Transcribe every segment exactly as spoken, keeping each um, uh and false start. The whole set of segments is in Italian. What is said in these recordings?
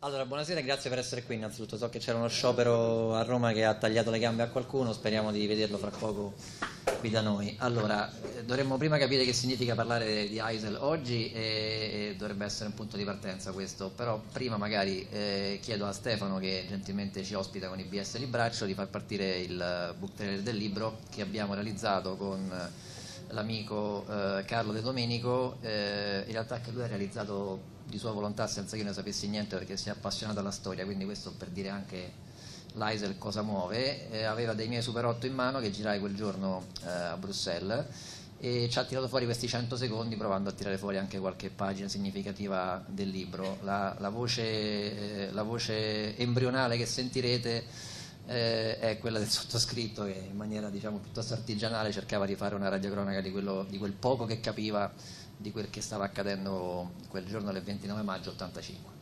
Allora, buonasera e grazie per essere qui. Innanzitutto so che c'era uno sciopero a Roma che ha tagliato le gambe a qualcuno, speriamo di vederlo fra poco qui da noi. Allora, eh, dovremmo prima capire che significa parlare di Heysel oggi e, e dovrebbe essere un punto di partenza questo, però prima magari eh, chiedo a Stefano, che gentilmente ci ospita con I B S Libraccio, di far partire il book trailer del libro che abbiamo realizzato con l'amico eh, Carlo De Domenico. Eh, in realtà anche lui ha realizzato di sua volontà senza che io ne sapessi niente, perché si è appassionato alla storia, quindi questo per dire anche l'Heysel cosa muove. Eh, aveva dei miei Super otto in mano che girai quel giorno eh, a Bruxelles e ci ha tirato fuori questi cento secondi provando a tirare fuori anche qualche pagina significativa del libro. La, la, voce, eh, la voce embrionale che sentirete eh, è quella del sottoscritto, che in maniera diciamo piuttosto artigianale cercava di fare una radiocronaca di, quello, di quel poco che capiva di quel che stava accadendo quel giorno del ventinove maggio ottantacinque.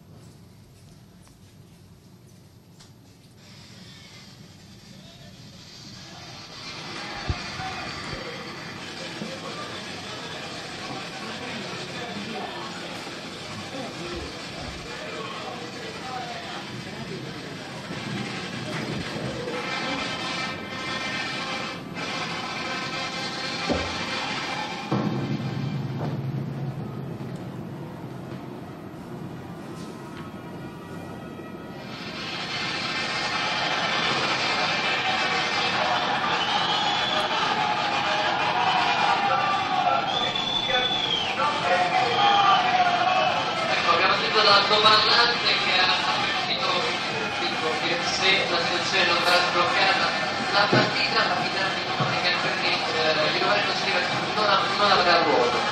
Comandante che ha avvertito il pubblico che se la situazione non verrà sbloccata la partita la finirà di domenica, perché eh, il governo scrive non, non avrà ruolo.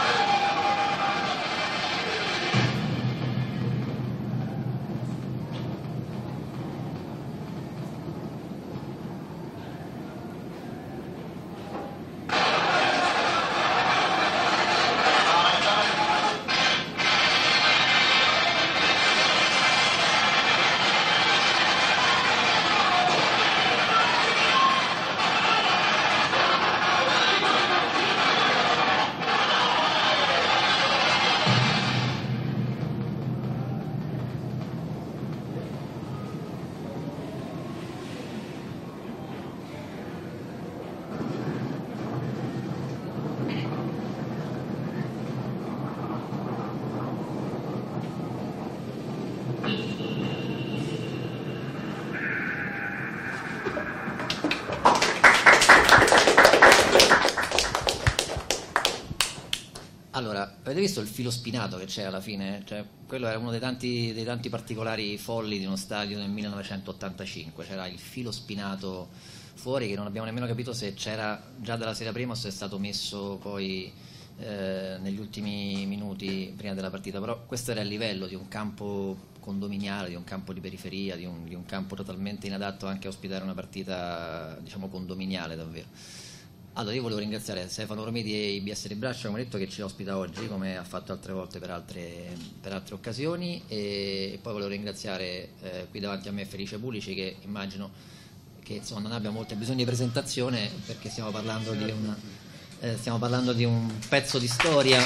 Allora, avete visto il filo spinato che c'è alla fine? Cioè, quello era uno dei tanti, dei tanti particolari folli di uno stadio nel millenovecentottantacinque, c'era il filo spinato fuori che non abbiamo nemmeno capito se c'era già dalla sera prima o se è stato messo poi eh, negli ultimi minuti prima della partita, però questo era il livello di un campo condominiale, di un campo di periferia, di un, di un campo totalmente inadatto anche a ospitare una partita, diciamo, condominiale davvero. Allora, io volevo ringraziare Stefano Romiti e I B S Libraccio, come detto, che ci ospita oggi, come ha fatto altre volte per altre, per altre occasioni, e, e poi volevo ringraziare eh, qui davanti a me Felice Pulici, che immagino che insomma non abbia molto bisogno di presentazione, perché stiamo parlando di un, eh, stiamo parlando di un pezzo di storia.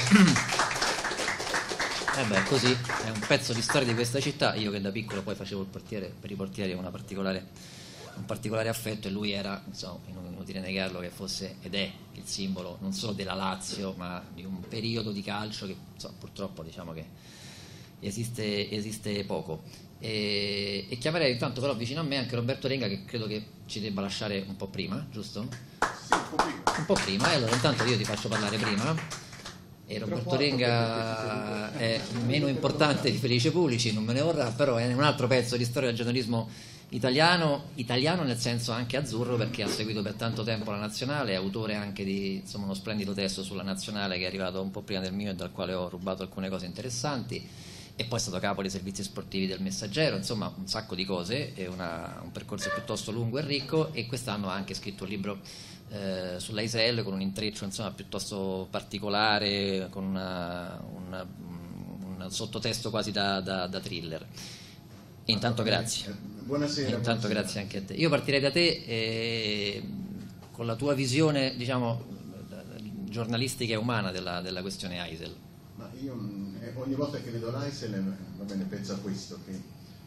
Eh beh, così, è un pezzo di storia di questa città. Io che da piccolo poi facevo il portiere, per i portieri ho una particolare un particolare affetto, e lui era, insomma, inutile negarlo, che fosse ed è il simbolo non solo della Lazio ma di un periodo di calcio che insomma, purtroppo diciamo che esiste, esiste poco. E, e chiamerei intanto però vicino a me anche Roberto Renga, che credo che ci debba lasciare un po' prima, giusto? Sì, un po' prima. Un po' prima, e allora intanto io ti faccio parlare prima. E Roberto Renga è meno importante di Felice Pulici, non me ne vorrà, però è un altro pezzo di storia del giornalismo italiano, italiano nel senso anche azzurro, perché ha seguito per tanto tempo la nazionale, è autore anche di insomma, uno splendido testo sulla nazionale che è arrivato un po' prima del mio e dal quale ho rubato alcune cose interessanti, e poi è stato capo dei servizi sportivi del Messaggero, insomma un sacco di cose, è una, un percorso piuttosto lungo e ricco, e quest'anno ha anche scritto un libro eh, sull'Heysel con un intreccio insomma piuttosto particolare, con una, una, un sottotesto quasi da, da, da thriller. E intanto grazie. Buonasera. E intanto buonasera. grazie anche a te. Io partirei da te eh, con la tua visione, diciamo, giornalistica e umana della, della questione Heysel. Ma io eh, ogni volta che vedo l'Heysel, va bene, penso a questo, che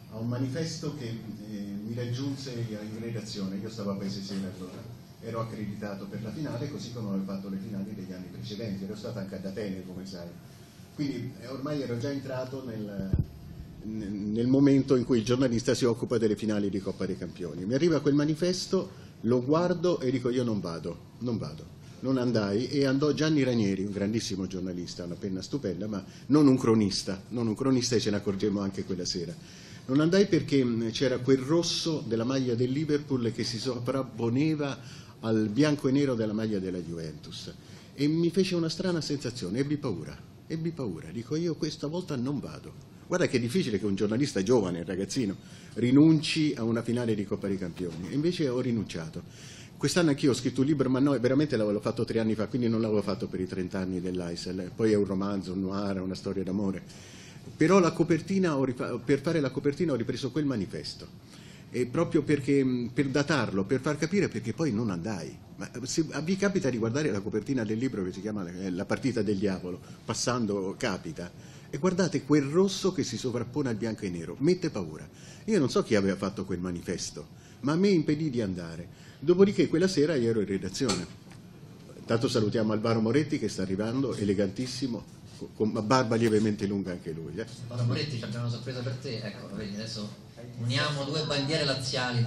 a un manifesto che eh, mi raggiunse in redazione. Io stavo a Paese Sera allora, ero accreditato per la finale, così come avevo fatto le finali degli anni precedenti, ero stato anche ad Atene, come sai. Quindi eh, ormai ero già entrato nel, nel momento in cui il giornalista si occupa delle finali di Coppa dei Campioni. Mi arriva quel manifesto, lo guardo e dico: io non vado, non vado. Non andai, e andò Gianni Ranieri, un grandissimo giornalista, una penna stupenda, ma non un cronista, non un cronista, e ce ne accorgemmo anche quella sera. Non andai perché c'era quel rosso della maglia del Liverpool che si sovrapponeva al bianco e nero della maglia della Juventus, e mi fece una strana sensazione, ebbi paura, ebbi paura, dico: io questa volta non vado. Guarda che è difficile che un giornalista giovane, ragazzino, rinunci a una finale di Coppa dei Campioni, e invece ho rinunciato. Quest'anno anch'io ho scritto un libro, ma no, veramente l'avevo fatto tre anni fa, quindi non l'avevo fatto per i trent'anni dell'Aisel. Poi è un romanzo, un noir, una storia d'amore. Però la copertina, ho per fare la copertina ho ripreso quel manifesto, e proprio perché, per datarlo, per far capire perché poi non andai. Ma se vi capita di guardare la copertina del libro che si chiama La partita del diavolo, Passando capita, e guardate quel rosso che si sovrappone al bianco e nero, mette paura. Io non so chi aveva fatto quel manifesto, ma a me impedì di andare. Dopodiché quella sera io ero in redazione. Tanto salutiamo Alvaro Moretti che sta arrivando, elegantissimo, con una barba lievemente lunga anche lui. Eh. Alvaro Moretti, abbiamo una sorpresa per te, ecco, vedi, adesso uniamo due bandiere laziali.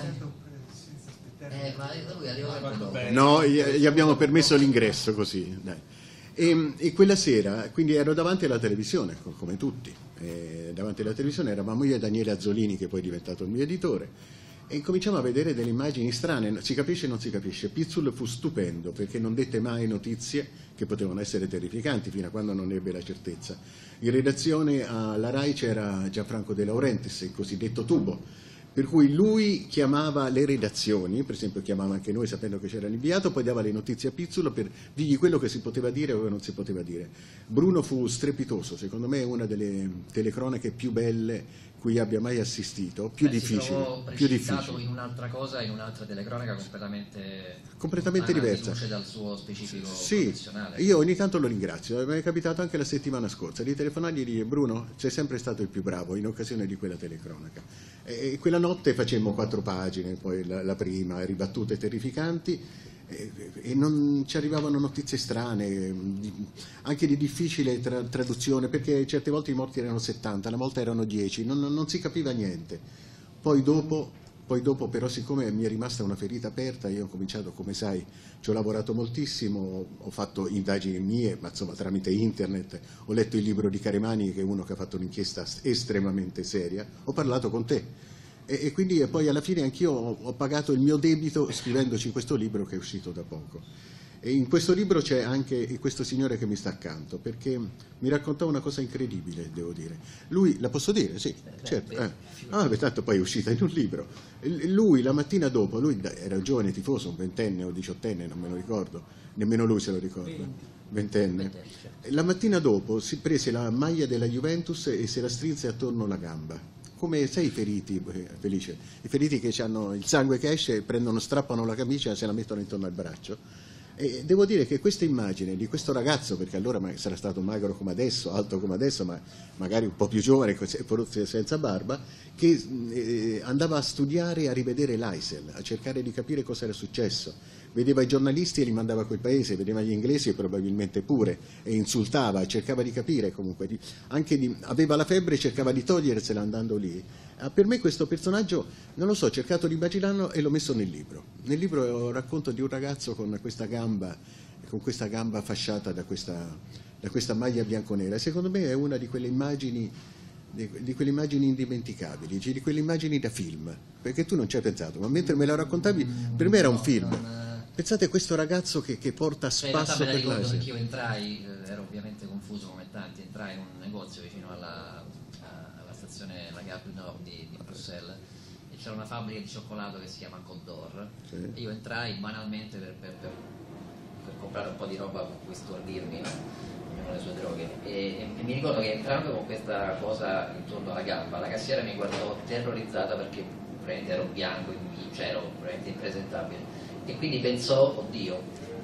Eh, eh ma lui arriva sempre dopo. No, gli abbiamo permesso l'ingresso così, dai. E, e quella sera, quindi ero davanti alla televisione, come tutti, e davanti alla televisione eravamo io e Daniele Azzolini, che poi è diventato il mio editore, e cominciamo a vedere delle immagini strane, si capisce o non si capisce. Pizzul fu stupendo perché non dette mai notizie che potevano essere terrificanti fino a quando non ebbe la certezza. In redazione alla RAI c'era Gianfranco De Laurentiis, il cosiddetto tubo, per cui lui chiamava le redazioni, per esempio chiamava anche noi sapendo che c'era l'inviato, poi dava le notizie a Pizzul per dirgli quello che si poteva dire o che non si poteva dire. Bruno fu strepitoso, secondo me è una delle telecronache più belle cui abbia mai assistito, più Beh, difficile, più difficile. In un'altra cosa, in un'altra telecronaca completamente, completamente diversa, dal suo specifico sì, professionale. Io ogni tanto lo ringrazio, mi è capitato anche la settimana scorsa di telefonargli e dire: Bruno, sei sempre stato il più bravo in occasione di quella telecronaca. E quella notte facemmo quattro pagine, poi la, la prima, ribattute terrificanti, e, e non ci arrivavano notizie strane, anche di difficile tra, traduzione, perché certe volte i morti erano settanta, una volta erano dieci, non, non si capiva niente. Poi dopo, poi dopo però, siccome mi è rimasta una ferita aperta, io ho cominciato, come sai, ci ho lavorato moltissimo, ho fatto indagini mie, ma insomma tramite internet, ho letto il libro di Caremani, che è uno che ha fatto un'inchiesta estremamente seria, ho parlato con te. E, e quindi e poi alla fine anch'io ho, ho pagato il mio debito scrivendoci questo libro che è uscito da poco. E in questo libro c'è anche questo signore che mi sta accanto, perché mi raccontò una cosa incredibile, devo dire. Lui, la posso dire? Sì, certo. Eh. Ah, beh, tanto poi è uscita in un libro. Lui la mattina dopo, lui era un giovane tifoso, un ventenne o diciottenne, non me lo ricordo, nemmeno lui se lo ricorda. Ventenne. La mattina dopo si prese la maglia della Juventus e se la strinse attorno alla gamba. Come sei i feriti, Felice? I feriti che hanno il sangue che esce, prendono, strappano la camicia e se la mettono intorno al braccio. E devo dire che questa immagine di questo ragazzo, perché allora sarà stato magro come adesso, alto come adesso, ma magari un po' più giovane, forse senza barba, che eh, andava a studiare e a rivedere l'Aisel, a cercare di capire cosa era successo. Vedeva i giornalisti e li mandava a quel paese, vedeva gli inglesi e probabilmente pure, e insultava, cercava di capire comunque, di, anche di, aveva la febbre e cercava di togliersela andando lì. Ah, per me questo personaggio, non lo so, ho cercato di immaginarlo e l'ho messo nel libro. Nel libro racconto di un ragazzo con questa gamba, con questa gamba fasciata da questa, da questa maglia bianconera. E secondo me è una di quelle immagini, di, di quelle immagini indimenticabili, di quelle immagini da film, perché tu non ci hai pensato, ma mentre me la raccontavi, per me era un film. Pensate a questo ragazzo che, che porta a spasso per l'Asia. Perché io l'Asia. entrai, eh, ero ovviamente confuso come tanti, entrai in un negozio vicino alla, alla stazione La Gare du Nord di, di Bruxelles, e c'era una fabbrica di cioccolato che si chiama Côte d'Or, sì. E io entrai banalmente per, per, per, per comprare un po' di roba con cui stordirmi, no? Con le sue droghe, e, e, e mi ricordo che entrando con questa cosa intorno alla gamba, la cassiera mi guardò terrorizzata perché probabilmente ero bianco, cioè ero probabilmente impresentabile. E quindi pensò, oddio,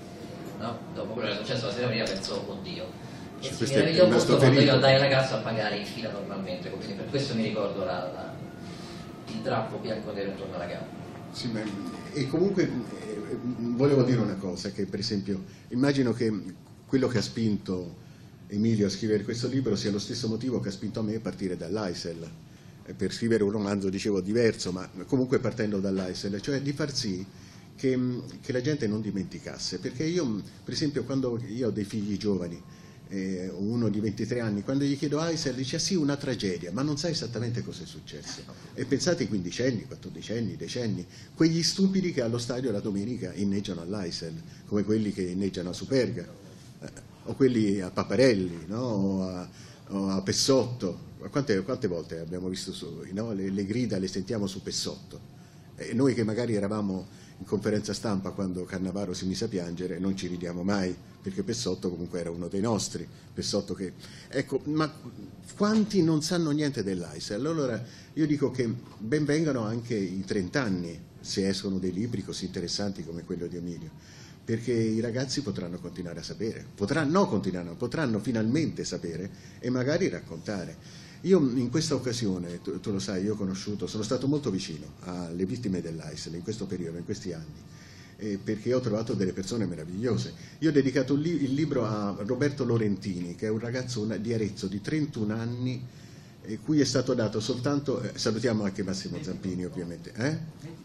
no? Dopo quello che è successo la sera prima pensò, oddio. E si meravigliò molto quando io andai alla cassa a pagare in fila normalmente, quindi per questo mi ricordo la, la, il drappo bianco nero intorno alla gamba. Sì, ma, e comunque eh, volevo dire una cosa, che per esempio immagino che quello che ha spinto Emilio a scrivere questo libro sia lo stesso motivo che ha spinto a me a partire dall'A I S E L, eh, per scrivere un romanzo, dicevo, diverso, ma comunque partendo dall'A I S E L, cioè di far sì che, che la gente non dimenticasse, perché io, per esempio, quando io ho dei figli giovani, eh, uno di ventitré anni, quando gli chiedo A I S E L dice: ah, sì, una tragedia, ma non sa esattamente cosa è successo. E pensate ai quindicenni, quattordicenni, decenni, quegli stupidi che allo stadio la domenica inneggiano all'A I S E L, come quelli che inneggiano a Superga, eh, o quelli a Paparelli, no? o, a, o a Pessotto. Quante, quante volte abbiamo visto su, no? le, le grida le sentiamo su Pessotto, e noi che magari eravamo in conferenza stampa quando Cannavaro si mise a piangere non ci ridiamo mai, perché Pessotto comunque era uno dei nostri. Pessotto che, ecco, ma quanti non sanno niente dell'A I S E L? Allora io dico che ben vengano anche i trent'anni se escono dei libri così interessanti come quello di Emilio, perché i ragazzi potranno continuare a sapere, potranno, no, continuano, potranno finalmente sapere e magari raccontare. Io in questa occasione, tu, tu lo sai, io ho conosciuto, sono stato molto vicino alle vittime dell'A I S E L in questo periodo, in questi anni, eh, perché ho trovato delle persone meravigliose. Io ho dedicato il, li il libro a Roberto Lorentini, che è un ragazzo di Arezzo di trentuno anni, eh, cui è stato dato soltanto, eh, salutiamo anche Massimo Zampini ovviamente, eh?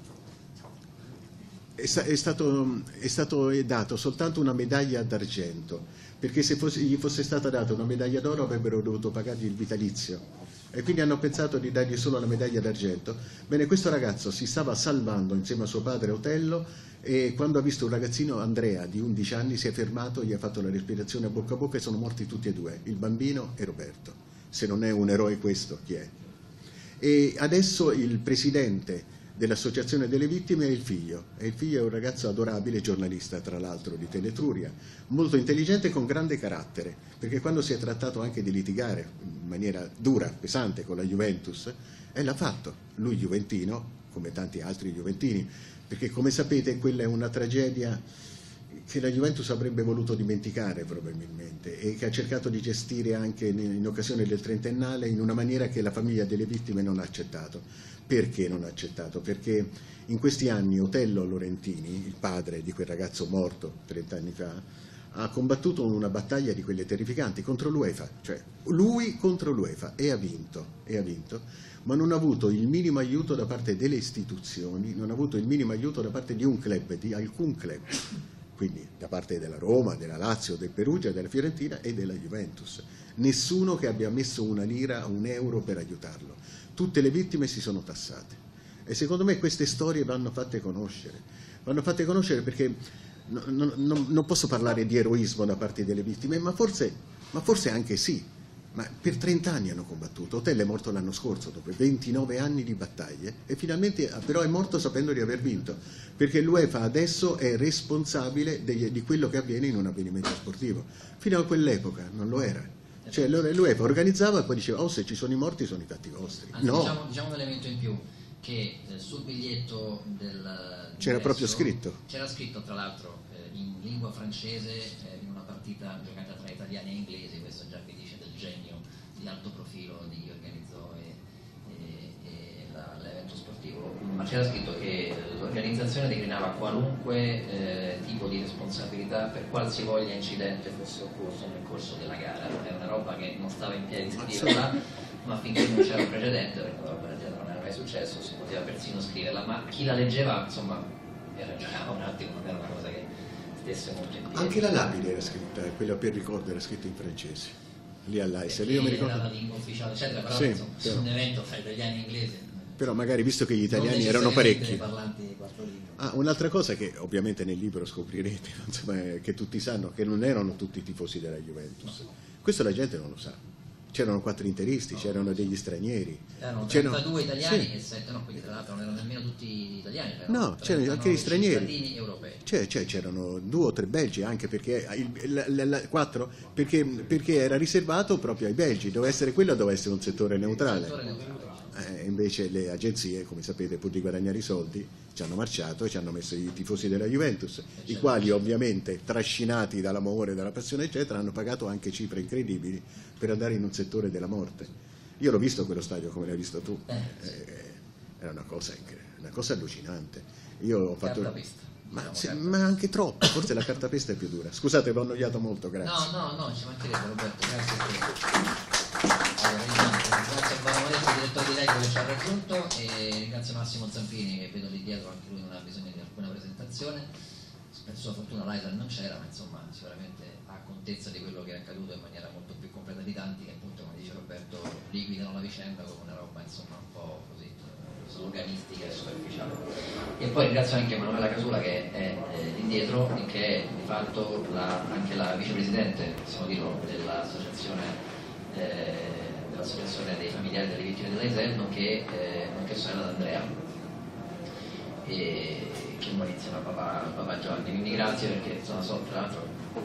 è, sta è, stato, è stato dato soltanto una medaglia d'argento, perché se fosse, gli fosse stata data una medaglia d'oro avrebbero dovuto pagargli il vitalizio, e quindi hanno pensato di dargli solo la medaglia d'argento. Bene, questo ragazzo si stava salvando insieme a suo padre Otello, e quando ha visto un ragazzino, Andrea, di undici anni, si è fermato, gli ha fatto la respirazione a bocca a bocca e sono morti tutti e due, il bambino e Roberto. Se non è un eroe questo, chi è? E adesso il presidente dell'associazione delle vittime è il figlio, e il figlio è un ragazzo adorabile, giornalista tra l'altro di Teletruria, molto intelligente e con grande carattere, perché quando si è trattato anche di litigare in maniera dura, pesante con la Juventus, e l'ha fatto, lui juventino, come tanti altri juventini, perché come sapete quella è una tragedia che la Juventus avrebbe voluto dimenticare probabilmente, e che ha cercato di gestire anche in occasione del trentennale in una maniera che la famiglia delle vittime non ha accettato. Perché non ha accettato? Perché in questi anni Otello Lorentini, il padre di quel ragazzo morto trent'anni fa, ha combattuto una battaglia di quelle terrificanti contro l'UEFA, cioè lui contro l'UEFA, e ha vinto, e ha vinto, ma non ha avuto il minimo aiuto da parte delle istituzioni, non ha avuto il minimo aiuto da parte di un club, di alcun club, quindi da parte della Roma, della Lazio, del Perugia, della Fiorentina e della Juventus. Nessuno che abbia messo una lira, un euro per aiutarlo. Tutte le vittime si sono tassate, e secondo me queste storie vanno fatte conoscere, vanno fatte conoscere perché no, no, no, non posso parlare di eroismo da parte delle vittime, ma forse, ma forse anche sì, ma per trent'anni hanno combattuto. Otello è morto l'anno scorso dopo ventinove anni di battaglie, e finalmente però è morto sapendo di aver vinto, perché l'UEFA adesso è responsabile degli, di quello che avviene in un avvenimento sportivo. Fino a quell'epoca non lo era. Cioè l'UEFA organizzava e poi diceva: oh, se ci sono i morti sono i fatti vostri. Anzi, no. Diciamo, diciamo un elemento in più, che eh, sul biglietto del c'era proprio scritto. C'era scritto tra l'altro eh, in lingua francese, eh, in una partita giocata tra italiani e inglesi. Questo già vi dice del genio di alto profilo di chi organizzò e, e, e l'evento sportivo. Ma c'era scritto che l'organizzazione declinava qualunque eh, tipo di responsabilità per qualsivoglia incidente fosse occorso nel corso della gara. È una roba che non stava in piedi scriverla, ma finché non c'era un precedente, perché la roba del genere non era mai successo, si poteva persino scriverla, ma chi la leggeva, insomma, era già un attimo, non era una cosa che stesse molto in piedi. Anche la lapide era scritta, quella per ricordo era scritta in francese, lì all'A I S E L. Io mi ricordo. Era la lingua ufficiale, eccetera, però sì, insomma, però. su un evento fra italiani e inglesi. Però magari visto che gli italiani erano parecchi. Ah, ah, un'altra cosa che ovviamente nel libro scoprirete, insomma, che tutti sanno, che non erano tutti tifosi della Juventus. No. Questo la gente non lo sa. C'erano quattro interisti, no, c'erano degli stranieri. Erano trentadue italiani sì. e sette, no, quindi tra l'altro non erano nemmeno tutti italiani. No, c'erano anche gli stranieri. Cittadini europei. C'erano due o tre belgi, anche perché, il, la, la, la, quattro, perché, perché era riservato proprio ai belgi, doveva essere quello, doveva essere un settore neutrale. Settore neutrale. Eh, invece le agenzie, come sapete, pur di guadagnare i soldi, ci hanno marciato e ci hanno messo i tifosi della Juventus, i quali ovviamente, trascinati dall'amore, dalla passione eccetera, hanno pagato anche cifre incredibili per andare in un settore della morte. Io l'ho visto quello stadio come l'hai visto tu, eh, era una cosa, una cosa allucinante. Io ho fatto... Cartapesta. Ma, Diciamo, se, carta. ma anche troppo, forse la cartapesta è più dura. Scusate, vi ho annoiato molto, grazie. No, no, no, ci mancherebbe Roberto, grazie a te. Allora, intanto, grazie a Varo Moretti, direttore di Lego, che ci ha raggiunto, e ringrazio Massimo Zampini, che vedo lì dietro, anche lui non ha bisogno di alcuna presentazione. Per sua fortuna l'Aisel non c'era, ma insomma sicuramente ha contezza di quello che è accaduto in maniera molto più completa di tanti, che appunto, come dice Roberto, liquidano la vicenda come una roba insomma un po' così sloganistica e superficiale. E poi ringrazio anche Manuela Casula, che è eh, lì dietro e che è di fatto la, anche la vicepresidente, possiamo dirlo, dell'associazione eh, dell'associazione dei familiari delle vittime dell'Aisel, nonché, eh, nonché sorella d'Andrea, e che muore insieme a papà, papà Giovanni, quindi grazie, perché insomma so tra l'altro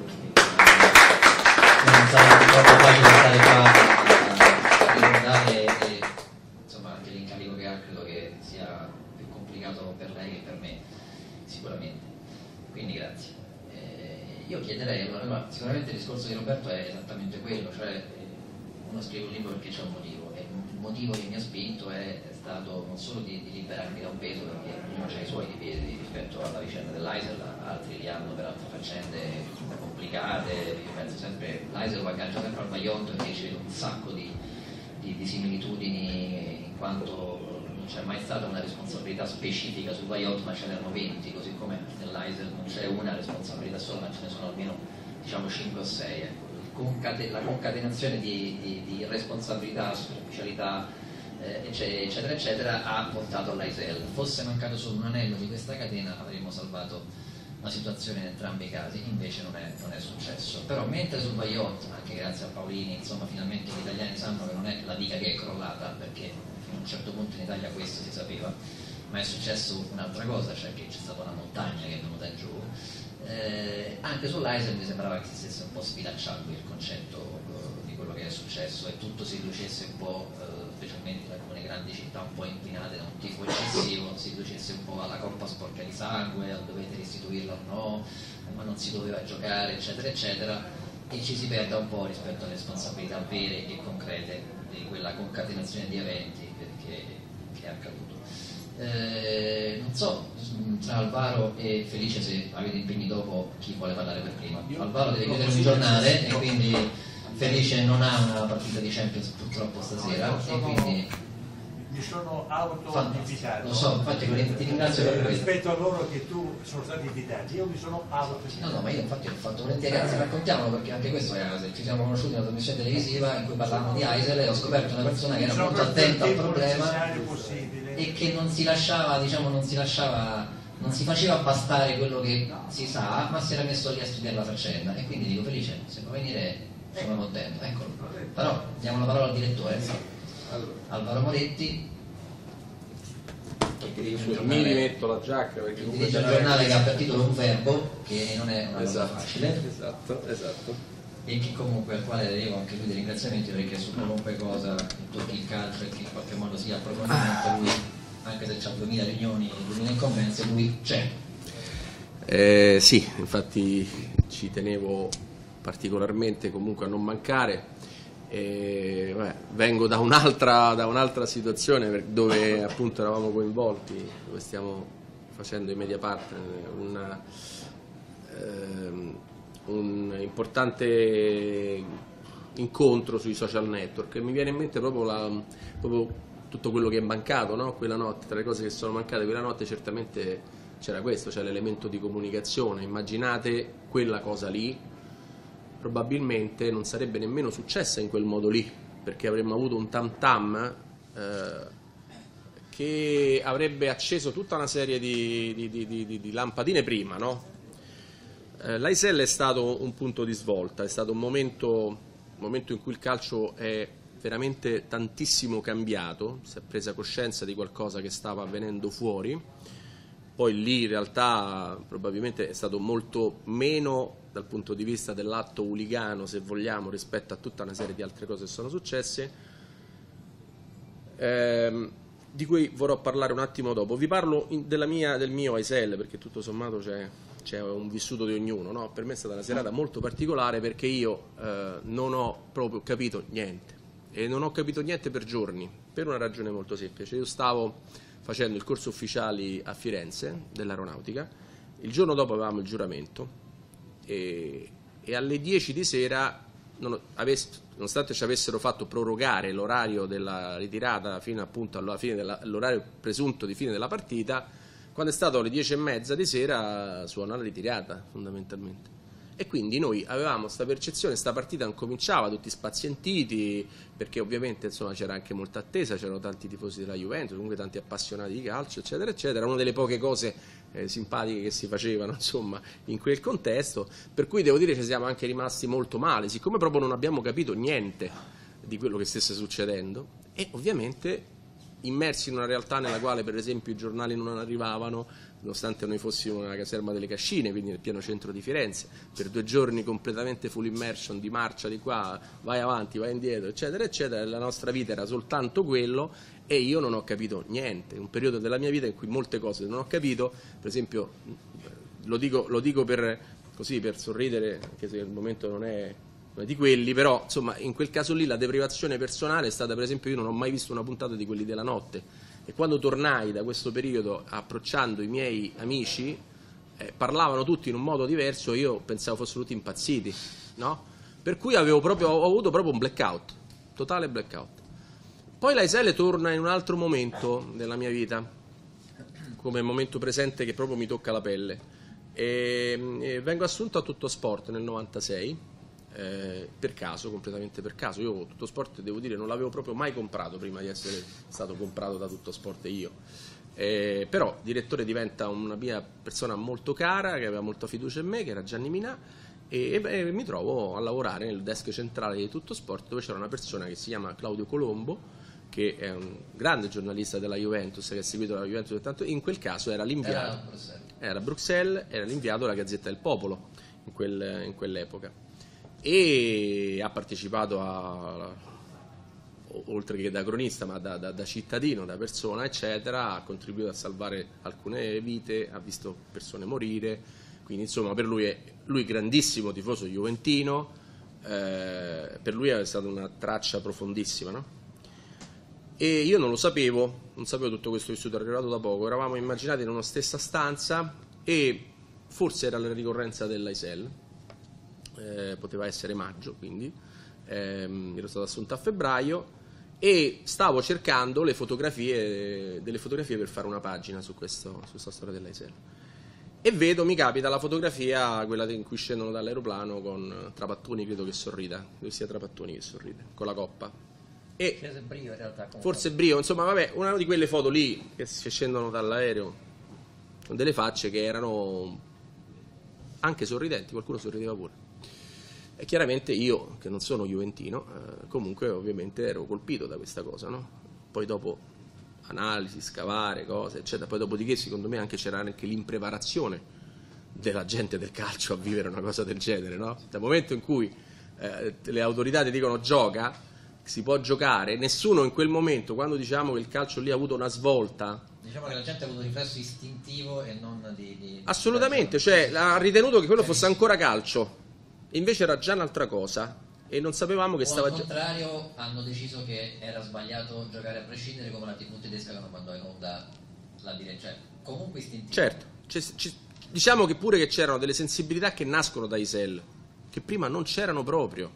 non sarà troppo facile stare qua a ricordare, e insomma anche l'incarico che ha credo che sia più complicato per lei che per me sicuramente, quindi grazie. Eh, io chiederei, allora, sicuramente il discorso di Roberto è esattamente quello, cioè uno scrive un libro perché c'è un motivo, e il motivo che mi ha spinto è stato non solo di, di liberarmi da un peso, perché ognuno ha i suoi di pesi rispetto alla vicenda dell'Aisel, altri li hanno per altre faccende complicate. Io penso sempre, l'Aisel lo aggancia sempre al Vajont, perché ci vedo un sacco di, di, di similitudini, in quanto non c'è mai stata una responsabilità specifica sul Vajont, ma ce n'erano venti, così come nell'Aisel non c'è una responsabilità sola, ma ce ne sono almeno diciamo cinque o sei. Ecco. Concate, la concatenazione di, di, di responsabilità, superficialità, eh, eccetera eccetera ha portato all'Aisel. Fosse mancato solo un anello di questa catena avremmo salvato la situazione in entrambi i casi, invece non è, non è successo. Però mentre sul Vajont, anche grazie a Paolini, insomma finalmente gli italiani sanno che non è la diga che è crollata, perché fino a un certo punto in Italia questo si sapeva, ma è successo un'altra cosa, cioè che c'è stata una montagna che è venuta giù. Eh, anche sull'Aisel mi sembrava che si stesse un po' sfilacciando il concetto uh, di quello che è successo, e tutto si riducesse un po', uh, specialmente in alcune grandi città un po' inquinate da un tifo eccessivo, si riducesse un po' alla coppa sporca di sangue, al dovete restituirla o no, ma non si doveva giocare, eccetera eccetera, e ci si perda un po' rispetto alle responsabilità vere e concrete di quella concatenazione di eventi che, che è accaduto. Eh, non so, tra Alvaro e Felice, se avete impegni dopo, chi vuole parlare per prima. Alvaro deve chiudere un giornale, e quindi Felice non ha una partita di Champions purtroppo stasera, e quindi mi sono auto-invitato. Lo so, infatti ti ringrazio per questo. Rispetto a loro che tu sono stati invitati, io mi sono auto-invitato. No, no, ma io infatti l'ho fatto volentieri, anzi raccontiamolo, perché anche questo è, ci siamo conosciuti in una trasmissione televisiva in cui parlavamo di Aisel, e ho scoperto una persona che era molto attenta al problema e che non si lasciava, diciamo, non si lasciava, non si faceva bastare quello che si sa, ma si era messo lì a studiare la faccenda, e quindi dico: Felice, se può venire sono contento, eccolo. Però diamo la parola al direttore. Alvaro Moretti, mi rimetto la giacca perché il dirige il giornale che ha per titolo Un Verbo, che non è una cosa esatto, facile, esatto, esatto, e che comunque, al quale devo anche lui dei ringraziamenti, perché su qualunque cosa tocchi il calcio e che in qualche modo sia approfondimento, lui, anche se c'ha duemila riunioni e duemila incombenze, lui c'è. Eh, sì, infatti ci tenevo particolarmente comunque a non mancare. E, beh, vengo da un'altra, da un'altra situazione dove appunto eravamo coinvolti, dove stiamo facendo i media partner una, ehm, un importante incontro sui social network, e mi viene in mente proprio, la, proprio tutto quello che è mancato, no? Quella notte, tra le cose che sono mancate quella notte certamente c'era questo, c'è l'elemento di comunicazione. Immaginate quella cosa lì, probabilmente non sarebbe nemmeno successa in quel modo lì, perché avremmo avuto un tam tam eh, che avrebbe acceso tutta una serie di, di, di, di, di lampadine prima, no? Eh, L'Aisel è stato un punto di svolta, è stato un momento, un momento in cui il calcio è veramente tantissimo cambiato, si è presa coscienza di qualcosa che stava avvenendo fuori. Poi lì in realtà probabilmente è stato molto meno dal punto di vista dell'atto hooliganico, se vogliamo, rispetto a tutta una serie di altre cose che sono successe, ehm, di cui vorrò parlare un attimo dopo. Vi parlo in, della mia, del mio Aisel, perché tutto sommato c'è, c'è un vissuto di ognuno, no? Per me è stata una serata molto particolare, perché io eh, non ho proprio capito niente, e non ho capito niente per giorni. per una ragione molto semplice. Io stavo facendo il corso ufficiali a Firenze dell'aeronautica, il giorno dopo avevamo il giuramento e, e alle dieci di sera, non, avess, nonostante ci avessero fatto prorogare l'orario della ritirata fino appunto alla fine dell'orario presunto di fine della partita, quando è stato alle dieci e mezza di sera suona la ritirata fondamentalmente. E quindi noi avevamo questa percezione, questa partita non cominciava, tutti spazientiti, perché ovviamente insomma c'era anche molta attesa, c'erano tanti tifosi della Juventus, comunque tanti appassionati di calcio, eccetera, eccetera. Una delle poche cose eh, simpatiche che si facevano, insomma, in quel contesto, per cui devo dire che ci siamo anche rimasti molto male, siccome proprio non abbiamo capito niente di quello che stesse succedendo e ovviamente immersi in una realtà nella quale per esempio i giornali non arrivavano, nonostante noi fossimo nella caserma delle Cascine, quindi nel pieno centro di Firenze, per due giorni completamente full immersion, di marcia di qua, vai avanti, vai indietro, eccetera, eccetera, la nostra vita era soltanto quello e io non ho capito niente, un periodo della mia vita in cui molte cose non ho capito, per esempio, lo dico, lo dico per, così, per sorridere, anche se il momento non è di quelli, però insomma in quel caso lì la deprivazione personale è stata, per esempio, io non ho mai visto una puntata di Quelli della notte e quando tornai da questo periodo approcciando i miei amici eh, parlavano tutti in un modo diverso, io pensavo fossero tutti impazziti, no? Per cui avevo proprio, ho avuto proprio un blackout, totale blackout. Poi la I S L torna in un altro momento della mia vita, come momento presente che proprio mi tocca la pelle, e, e vengo assunto a Tuttosport nel novantasei. Eh, per caso, completamente per caso. Io Tuttosport, devo dire, non l'avevo proprio mai comprato prima di essere stato comprato da Tuttosport io, eh, però direttore diventa una mia persona molto cara che aveva molta fiducia in me, che era Gianni Minà, e, e mi trovo a lavorare nel desk centrale di Tuttosport, dove c'era una persona che si chiama Claudio Colombo, che è un grande giornalista della Juventus, che ha seguito la Juventus tanto, in quel caso era l'inviato, era a Bruxelles, era, a Bruxelles, era l'inviato della Gazzetta del Popolo in, quel, in quell'epoca. E ha partecipato a, oltre che da cronista, ma da, da, da cittadino, da persona, eccetera, ha contribuito a salvare alcune vite, ha visto persone morire, quindi insomma per lui è lui grandissimo tifoso juventino, eh, per lui è stata una traccia profondissima, no? E io non lo sapevo, non sapevo tutto questo, vissuto, ero arrivato da poco, eravamo immaginati in una stessa stanza e forse era la ricorrenza dell'A I S L. Eh, poteva essere maggio, quindi ehm, ero stato assunto a febbraio e stavo cercando le fotografie, delle fotografie per fare una pagina su, questo, su questa storia dell'A I S L e vedo, mi capita la fotografia, quella in cui scendono dall'aeroplano con Trapattoni, credo che sorrida, credo sia Trapattoni che sorride, con la coppa e forse Brio, in realtà, forse Brio, insomma vabbè, una di quelle foto lì che scendono dall'aereo con delle facce che erano anche sorridenti, qualcuno sorrideva pure. E chiaramente io, che non sono juventino, eh, comunque ovviamente ero colpito da questa cosa, no? Poi dopo analisi, scavare, cose, eccetera, poi dopodiché secondo me anche c'era anche l'impreparazione della gente del calcio a vivere una cosa del genere, no? Dal momento in cui eh, le autorità ti dicono gioca, si può giocare, nessuno in quel momento, quando diciamo che il calcio lì ha avuto una svolta, diciamo che la gente ha avuto un riflesso istintivo e non di... di assolutamente, cioè ha ritenuto che quello fosse ancora calcio. Invece era già un'altra cosa e non sapevamo che o stava al contrario hanno deciso che era sbagliato giocare a prescindere, come la tivù tedesca che non mandò in onda la dire, cioè comunque istintivo. Certo, diciamo che pure che c'erano delle sensibilità che nascono da I S L che prima non c'erano proprio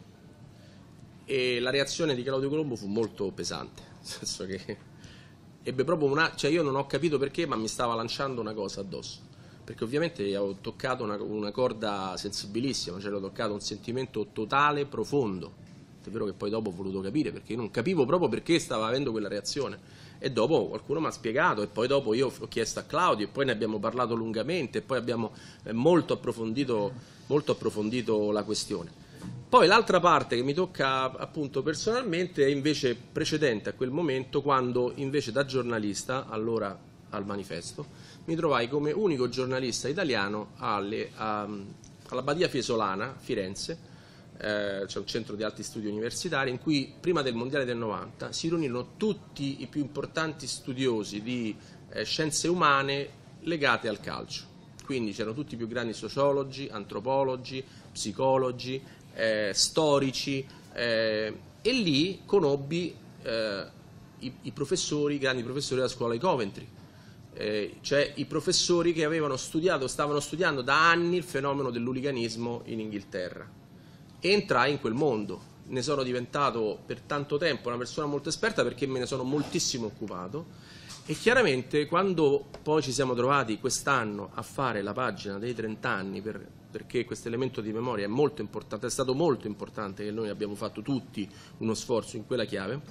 e la reazione di Claudio Colombo fu molto pesante, nel senso che ebbe proprio una, cioè io non ho capito perché, ma mi stava lanciando una cosa addosso, perché ovviamente ho toccato una, una corda sensibilissima, cioè ho toccato un sentimento totale, profondo. È vero che poi dopo ho voluto capire, perché io non capivo proprio perché stava avendo quella reazione. E dopo qualcuno mi ha spiegato, e poi dopo io ho chiesto a Claudio, e poi ne abbiamo parlato lungamente, e poi abbiamo molto approfondito, molto approfondito la questione. Poi l'altra parte che mi tocca appunto personalmente è invece precedente a quel momento, quando invece da giornalista, allora al Manifesto, mi trovai come unico giornalista italiano alle, a, alla Badia Fiesolana, Firenze, eh, c'è un centro di alti studi universitari, in cui prima del Mondiale del novanta si riunirono tutti i più importanti studiosi di eh, scienze umane legate al calcio. Quindi c'erano tutti i più grandi sociologi, antropologi, psicologi, eh, storici, eh, e lì conobbi eh, i, i professori, i grandi professori della scuola di Coventry, eh, cioè i professori che avevano studiato, stavano studiando da anni il fenomeno dell'uliganismo in Inghilterra. E entrai in quel mondo, ne sono diventato per tanto tempo una persona molto esperta perché me ne sono moltissimo occupato. E chiaramente quando poi ci siamo trovati quest'anno a fare la pagina dei trenta anni, per, perché questo elemento di memoria è molto importante, è stato molto importante che noi abbiamo fatto tutti uno sforzo in quella chiave,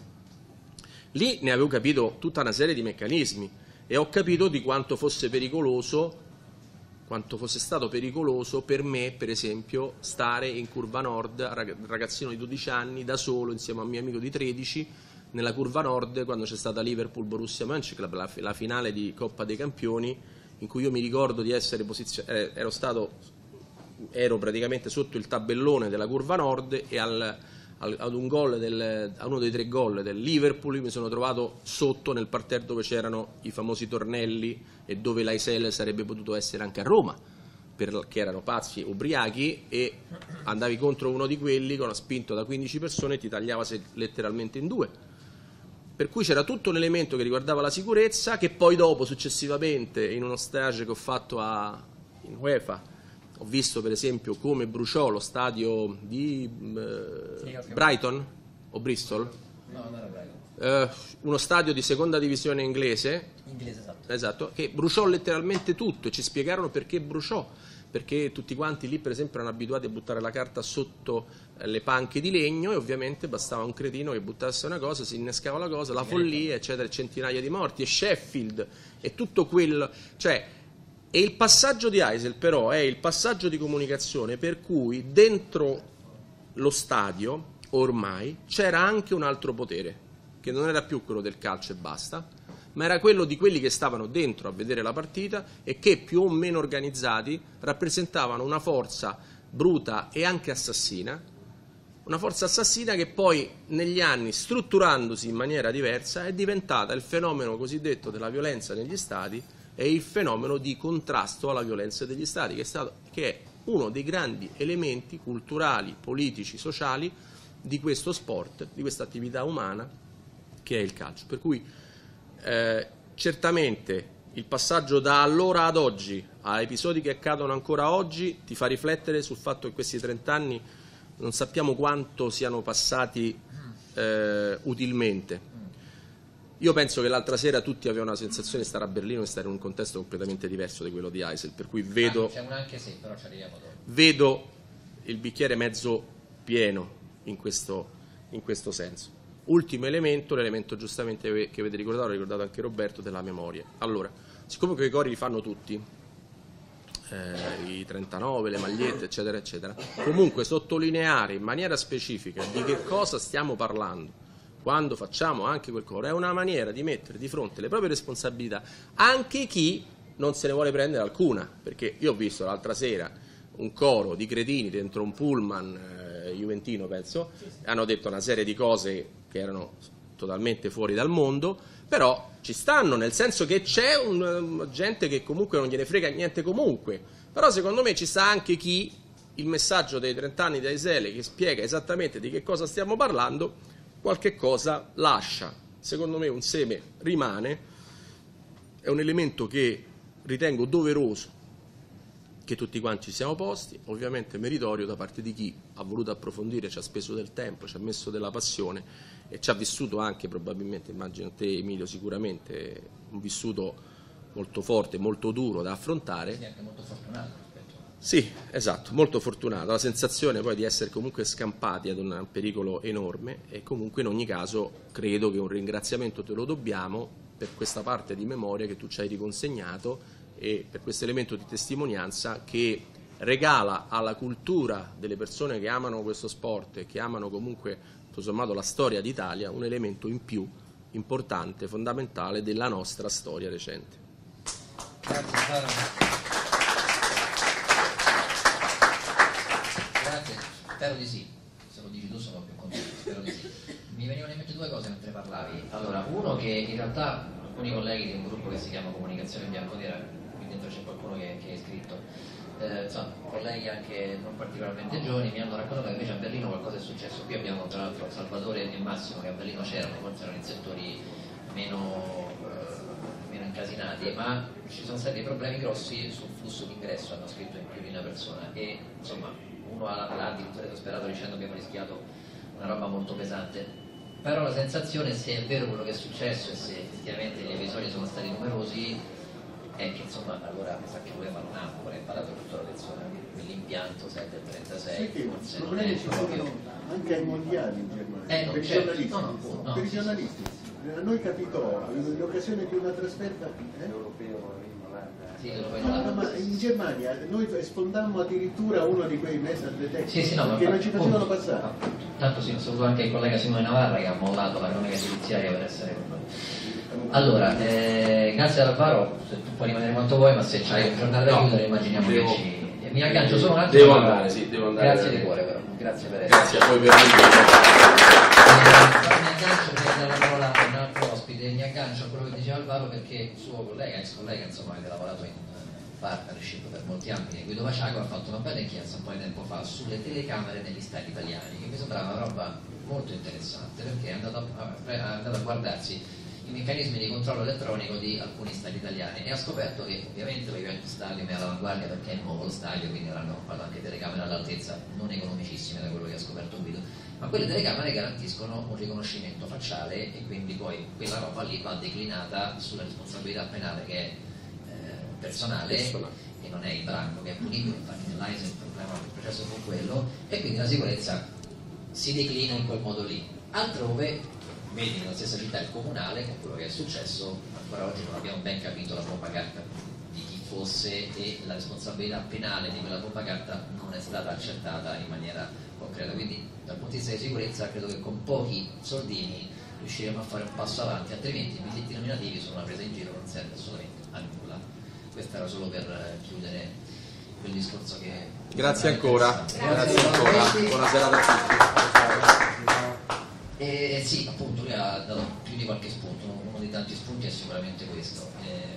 lì ne avevo capito tutta una serie di meccanismi e ho capito di quanto fosse pericoloso, quanto fosse stato pericoloso per me, per esempio, stare in Curva Nord, ragazzino di dodici anni, da solo, insieme a un mio amico di tredici, nella Curva Nord quando c'è stata Liverpool-Borussia Mönchengladbach, la, la finale di Coppa dei Campioni, in cui io mi ricordo di essere posizionato, ero stato ero praticamente sotto il tabellone della Curva Nord e al, al, ad un gol del, a uno dei tre gol del Liverpool mi sono trovato sotto nel parterre dove c'erano i famosi tornelli e dove l'Aisel sarebbe potuto essere anche a Roma, perché erano pazzi ubriachi, e andavi contro uno di quelli con spinto da quindici persone e ti tagliava letteralmente in due. Per cui c'era tutto un elemento che riguardava la sicurezza, che poi dopo, successivamente, in uno stage che ho fatto a, in UEFA, ho visto per esempio come bruciò lo stadio di eh, Brighton o Bristol, no, non era Brighton. Eh, uno stadio di seconda divisione inglese, inglese esatto. esatto, che bruciò letteralmente tutto, e ci spiegarono perché bruciò. Perché tutti quanti lì per esempio erano abituati a buttare la carta sotto eh, le panche di legno, e ovviamente bastava un cretino che buttasse una cosa, si innescava la cosa, la follia, eccetera, centinaia di morti, e Sheffield e tutto quello, cioè, e il passaggio di Aisel però è il passaggio di comunicazione per cui dentro lo stadio ormai c'era anche un altro potere, che non era più quello del calcio e basta, ma era quello di quelli che stavano dentro a vedere la partita e che, più o meno organizzati, rappresentavano una forza bruta e anche assassina, una forza assassina che poi negli anni, strutturandosi in maniera diversa, è diventata il fenomeno cosiddetto della violenza negli stadi e il fenomeno di contrasto alla violenza degli stadi, che è, stato, che è uno dei grandi elementi culturali, politici, sociali di questo sport, di questa attività umana che è il calcio. Per cui Eh, certamente il passaggio da allora ad oggi a episodi che accadono ancora oggi ti fa riflettere sul fatto che questi trenta anni non sappiamo quanto siano passati eh, utilmente. Io penso che l'altra sera tutti avevano la sensazione di stare a Berlino e stare in un contesto completamente diverso da quello di Aisel, per cui vedo, ah, c'è un anche se, però ci arriviamo dopo. Vedo il bicchiere mezzo pieno in questo, in questo senso. Ultimo elemento, l'elemento giustamente che avete ricordato, l'ha ricordato anche Roberto, della memoria. Allora, siccome quei cori li fanno tutti, eh, i trentanove, le magliette, eccetera, eccetera, comunque sottolineare in maniera specifica di che cosa stiamo parlando quando facciamo anche quel coro è una maniera di mettere di fronte le proprie responsabilità anche chi non se ne vuole prendere alcuna, perché io ho visto l'altra sera un coro di cretini dentro un pullman eh, juventino, penso, hanno detto una serie di cose che erano totalmente fuori dal mondo, però ci stanno, nel senso che c'è un, um, gente che comunque non gliene frega niente comunque, però secondo me ci sta anche chi il messaggio dei trenta anni di Aisel, che spiega esattamente di che cosa stiamo parlando, qualche cosa lascia, secondo me un seme rimane, è un elemento che ritengo doveroso che tutti quanti ci siamo posti, ovviamente meritorio da parte di chi ha voluto approfondire, ci ha speso del tempo, ci ha messo della passione e ci ha vissuto anche, probabilmente, immagino te Emilio sicuramente, un vissuto molto forte, molto duro da affrontare. Sì, anche molto fortunato rispetto. Sì, esatto, molto fortunato, la sensazione poi di essere comunque scampati ad un pericolo enorme, e comunque in ogni caso credo che un ringraziamento te lo dobbiamo per questa parte di memoria che tu ci hai riconsegnato e per questo elemento di testimonianza che regala alla cultura delle persone che amano questo sport e che amano comunque, tutto sommato, la storia d'Italia, un elemento in più importante, fondamentale della nostra storia recente. Grazie Sara. Grazie, spero di sì, se lo dici tu sono più contento, spero di sì. Mi venivano in mente due cose mentre parlavi. Allora, uno, che in realtà alcuni colleghi di un gruppo che si chiama Comunicazione Bianconera, qui dentro c'è qualcuno che, che è iscritto, eh, insomma, colleghi anche non particolarmente giovani mi hanno raccontato che invece a Berlino qualcosa è successo. Qui abbiamo tra l'altro Salvatore e Massimo che a Berlino c'erano, forse erano in settori meno, eh, meno incasinati, ma ci sono stati dei problemi grossi sul flusso d'ingresso, hanno scritto in più di una persona, e insomma uno ha addirittura esasperato dicendo abbiamo rischiato una roba molto pesante. Però la sensazione, se è vero quello che è successo e se effettivamente gli episodi sono stati numerosi, è che insomma allora mi sa che voleva non ha ancora imparato tutta la lezione, quell'impianto sette e trentasei forse non è proprio anche ai mondiali in Germania, eh, no, per, certo. i giornalisti, no, no, no, per i sì, giornalisti. A noi capitò in occasione di una trasferta eh? sì, lo no, no, ma in Germania noi sfondammo addirittura uno di quei metal detector sì, sì, no, che ma, non ci facevano appunto, passare. appunto. Tanto sì, saluto anche il collega Simone Navarra che ha mollato la cronaca giudiziaria per essere con noi. Allora, eh, grazie ad Alvaro, se tu puoi rimanere quanto vuoi, ma se c'hai un giornale da chiudere immaginiamo devo, che ci... Mi aggancio solo un attimo. Devo andare, sì, devo andare. Grazie di cuore però, grazie per essere. Grazie a voi per l'invito. Mi aggancio prima di dare la parola a un altro ospite, mi aggancio a quello che diceva Alvaro perché il suo collega, ex collega, insomma, avete lavorato in partnership per molti anni, Guido Vaciago ha fatto una bella inchiesta un po' di tempo fa sulle telecamere negli stadi italiani, che mi sembrava una roba molto interessante perché è andato a, è andato a guardarsi i meccanismi di controllo elettronico di alcuni stadi italiani e ha scoperto che ovviamente la Juventus Stadium è all'avanguardia perché è nuovo lo stadio, quindi avranno anche telecamere all'altezza non economicissime da quello che ha scoperto Guido, ma quelle telecamere garantiscono un riconoscimento facciale e quindi poi quella roba lì va declinata sulla responsabilità penale che è personale, personale e non è il branco che è punibile, infatti nell'A I S E il problema del processo fu quello e quindi la sicurezza si declina in quel modo lì. Altrove, vedi nella stessa città il comunale, con quello che è successo, ancora oggi non abbiamo ben capito la bomba carta di chi fosse e la responsabilità penale di quella bomba carta non è stata accertata in maniera concreta, quindi dal punto di vista di sicurezza credo che con pochi soldini riusciremo a fare un passo avanti, altrimenti i biglietti nominativi sono una presa in giro, non serve assolutamente a nulla. Questo era solo per chiudere quel discorso che... Grazie ancora, grazie, grazie ancora, buonasera a tutti. E sì, appunto lui ha dato più di qualche spunto, uno dei tanti spunti è sicuramente questo. E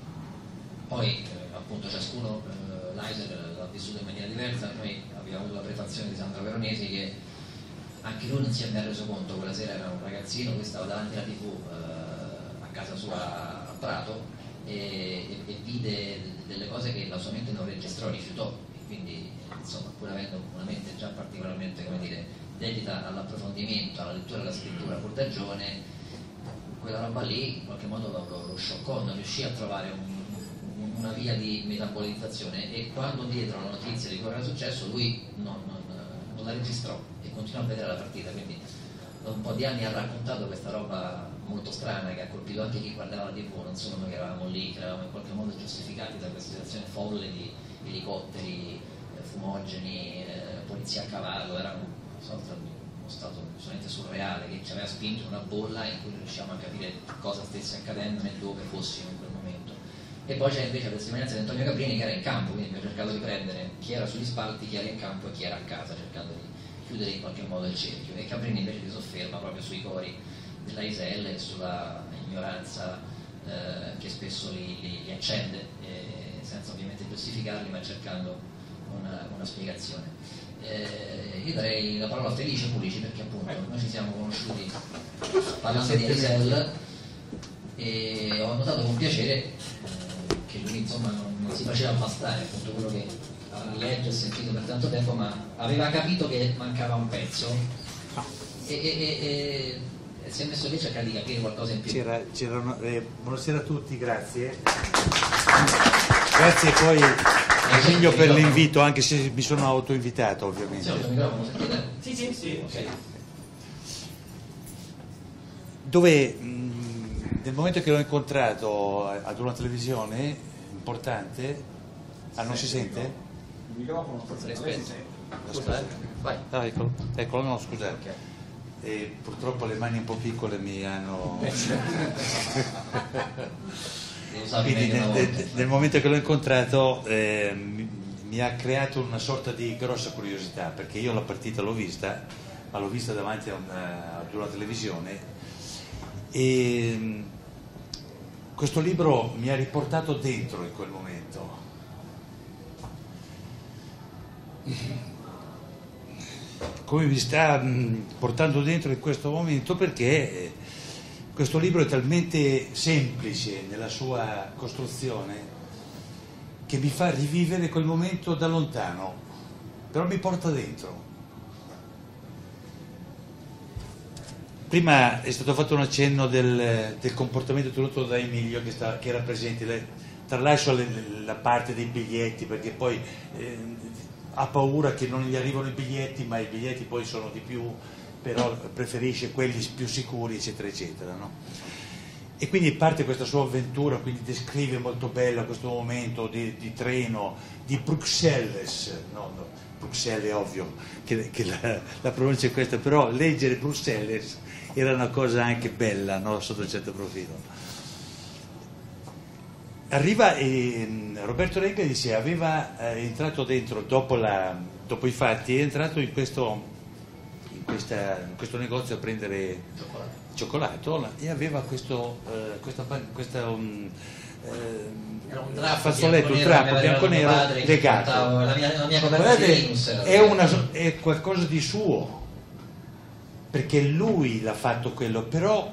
poi eh, appunto ciascuno, eh, l'A I S E l'ha vissuto in maniera diversa, noi abbiamo avuto la prefazione di Sandro Veronesi che anche lui non si è ben reso conto, quella sera era un ragazzino, lui stava davanti alla tivù eh, a casa sua a Prato, E, e, e vide delle cose che la sua mente non registrò, rifiutò, e quindi insomma pur avendo una mente già particolarmente, come dire, dedita all'approfondimento, alla lettura e alla scrittura pur da giovane, quella roba lì in qualche modo lo, lo scioccò, non riuscì a trovare un, una via di metabolizzazione e quando dietro la notizia di quello che era successo lui non, non, non la registrò e continuò a vedere la partita, quindi da un po' di anni ha raccontato questa roba molto strana che ha colpito anche chi guardava la tivù, non solo noi che eravamo lì, che eravamo in qualche modo giustificati da questa situazione folle di elicotteri, eh, fumogeni, eh, polizia a cavallo, era un, uno stato assolutamente surreale che ci aveva spinto in una bolla in cui non riusciamo a capire cosa stesse accadendo né dove fossimo in quel momento. E poi c'è invece la testimonianza di Antonio Caprini che era in campo, quindi abbiamo cercato di prendere chi era sugli spalti, chi era in campo e chi era a casa, cercando di chiudere in qualche modo il cerchio, e Caprini invece si sofferma proprio sui cori della I S L e sulla ignoranza eh, che spesso li, li, li accende, eh, senza ovviamente giustificarli ma cercando una, una spiegazione. Eh, io darei la parola a Felice Pulici perché appunto noi ci siamo conosciuti parlando di I S L e ho notato con piacere eh, che lui insomma non, non si faceva bastare appunto quello che aveva letto e sentito per tanto tempo, ma aveva capito che mancava un pezzo e, e, e, e si è messo lì a cercare di capire qualcosa in più. C'era, c'erano, eh, buonasera a tutti, grazie. Grazie poi Emilio per l'invito, anche se mi sono autoinvitato ovviamente. Sì, il microfono, sentite? Sì, sì, sì. Okay. Dove mh, nel momento che l'ho incontrato ad una televisione importante, ah non si sente? Il microfono Sei spento. Aspetta, vai. Ah, eccolo, eccolo, no scusate. Okay. E purtroppo le mani un po' piccole mi hanno... Quindi nel, nel, nel momento che l'ho incontrato eh, mi, mi ha creato una sorta di grossa curiosità, perché io la partita l'ho vista, ma l'ho vista davanti a una, ad una televisione e questo libro mi ha riportato dentro in quel momento come mi sta mh, portando dentro in questo momento, perché questo libro è talmente semplice nella sua costruzione che mi fa rivivere quel momento da lontano, però mi porta dentro. Prima è stato fatto un accenno del, del comportamento tenuto da Emilio che, sta, che era presente, le, tralascio le, la parte dei biglietti perché poi eh, ha paura che non gli arrivano i biglietti, ma i biglietti poi sono di più, però preferisce quelli più sicuri, eccetera eccetera, no? E quindi parte questa sua avventura, quindi descrive molto bella questo momento di, di treno di Bruxelles, no, no, Bruxelles è ovvio che, che la, la pronuncia è questa, però leggere Bruxelles era una cosa anche bella, no, sotto un certo profilo. Arriva e Roberto Renga dice aveva eh, entrato dentro dopo, la, dopo i fatti, è entrato in questo, in questa, in questo negozio a prendere cioccolato, cioccolato e aveva questo eh, questa, questa um, eh, Era un drappo fazzoletto, un drappo bianco-nero legato. La mia, la mia Guardate, è, una, è qualcosa di suo, perché lui l'ha fatto quello, però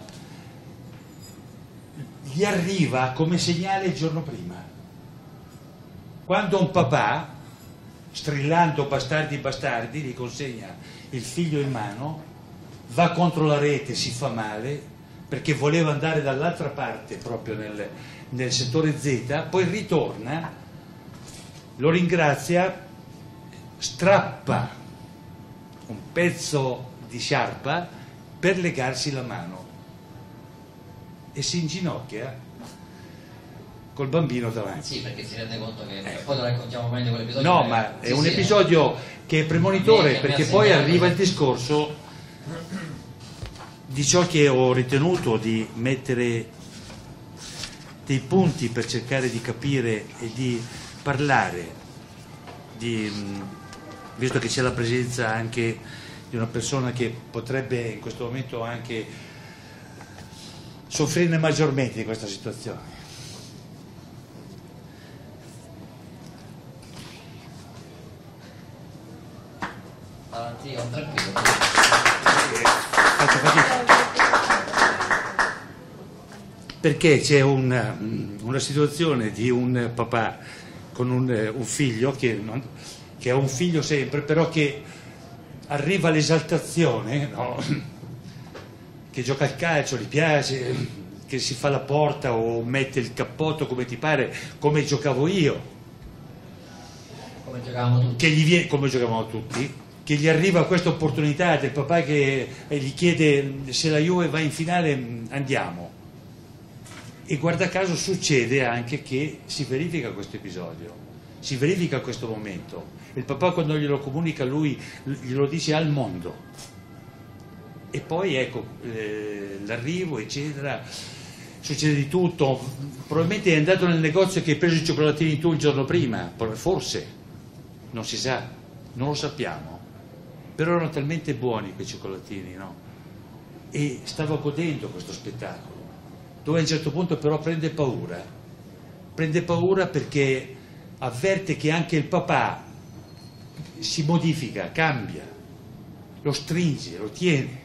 gli arriva come segnale il giorno prima. Quando un papà, strillando bastardi bastardi, gli consegna il figlio in mano, va contro la rete, si fa male, perché voleva andare dall'altra parte, proprio nel, nel settore Z, poi ritorna, lo ringrazia, strappa un pezzo di sciarpa per legarsi la mano e si inginocchia col bambino davanti. Sì, perché si rende conto che eh. poi lo raccontiamo meglio quell'episodio. No, ma è sì, un sì, episodio eh. che è premonitore, che perché poi arriva il discorso di ciò che ho ritenuto di mettere dei punti per cercare di capire e di parlare, di, visto che c'è la presenza anche di una persona che potrebbe in questo momento anche soffrirne maggiormente di questa situazione. Avanti, un tranquillo. Faccio fatica. Perché c'è una, una situazione di un papà con un, un figlio che, non, che ha un figlio sempre, però che arriva all'esaltazione, no? Che gioca al calcio, gli piace, che si fa la porta o mette il cappotto come ti pare, come giocavo io, come giocavamo tutti, che gli viene, come giocavamo tutti, che gli arriva questa opportunità del papà che gli chiede se la Juve va in finale andiamo, e guarda caso succede anche che si verifica questo episodio, si verifica questo momento. Il papà quando glielo comunica lui glielo dice al mondo, e poi ecco eh, l'arrivo eccetera, succede di tutto. Probabilmente è andato nel negozio che hai preso i cioccolatini tu il giorno prima, forse, non si sa, non lo sappiamo, però erano talmente buoni quei cioccolatini, no? E stava godendo questo spettacolo, dove a un certo punto però prende paura, prende paura perché avverte che anche il papà si modifica, cambia, lo stringe, lo tiene.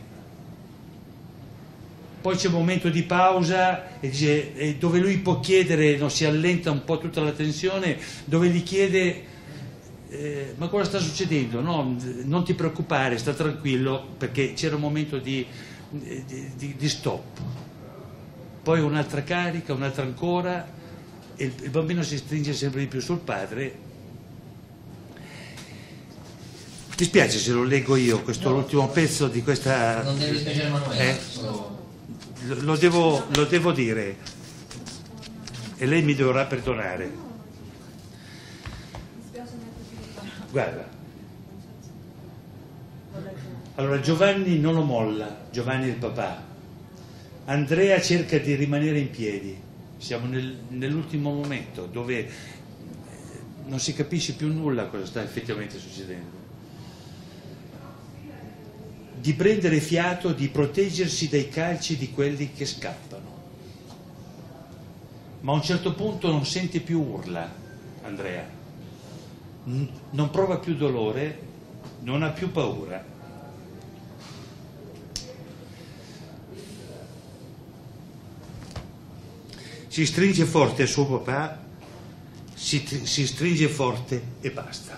Poi c'è un momento di pausa e dice, e dove lui può chiedere, no, si allenta un po' tutta la tensione, dove gli chiede eh, ma cosa sta succedendo? No, non ti preoccupare, sta tranquillo, perché c'era un momento di, di, di, di stop. Poi un'altra carica, un'altra ancora, e il, il bambino si stringe sempre di più sul padre. Ti spiace se lo leggo io, questo no, l'ultimo pezzo di questa... Non devi spiegare Emanuele, eh? Solo... lo, lo, devo, lo devo dire, e lei mi dovrà perdonare. Guarda, allora Giovanni non lo molla, Giovanni il papà. Andrea cerca di rimanere in piedi, siamo nel, nell'ultimo momento dove non si capisce più nulla cosa sta effettivamente succedendo. Di prendere fiato, di proteggersi dai calci di quelli che scappano. Ma a un certo punto non sente più urla, Andrea. non prova più dolore, non ha più paura. Si stringe forte a suo papà, si, si stringe forte e basta.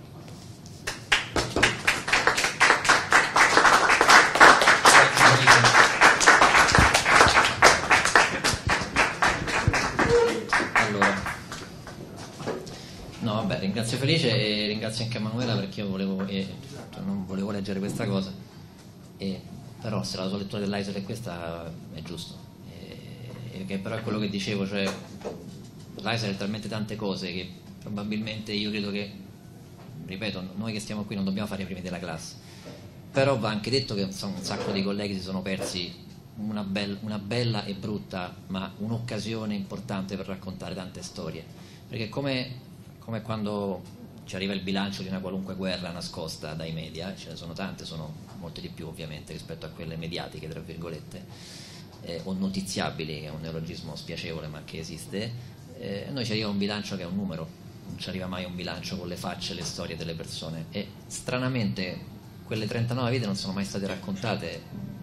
No, vabbè, ringrazio Felice e ringrazio anche Emanuela perché io volevo, eh, non volevo leggere questa cosa, e, però se la tua lettura dell'Eisel è questa è giusto, e, e che però è quello che dicevo, cioè l'Eisel è talmente tante cose che probabilmente io credo che, ripeto, noi che stiamo qui non dobbiamo fare i primi della classe, però va anche detto che insomma, un sacco di colleghi si sono persi una, bel, una bella e brutta, ma un'occasione importante per raccontare tante storie, perché come come quando ci arriva il bilancio di una qualunque guerra nascosta dai media, ce ne sono tante, sono molte di più ovviamente rispetto a quelle mediatiche, tra virgolette, eh, o notiziabili, che è un neologismo spiacevole ma che esiste, eh, noi ci arriva un bilancio che è un numero, non ci arriva mai un bilancio con le facce e le storie delle persone, e stranamente quelle trentanove vite non sono mai state raccontate,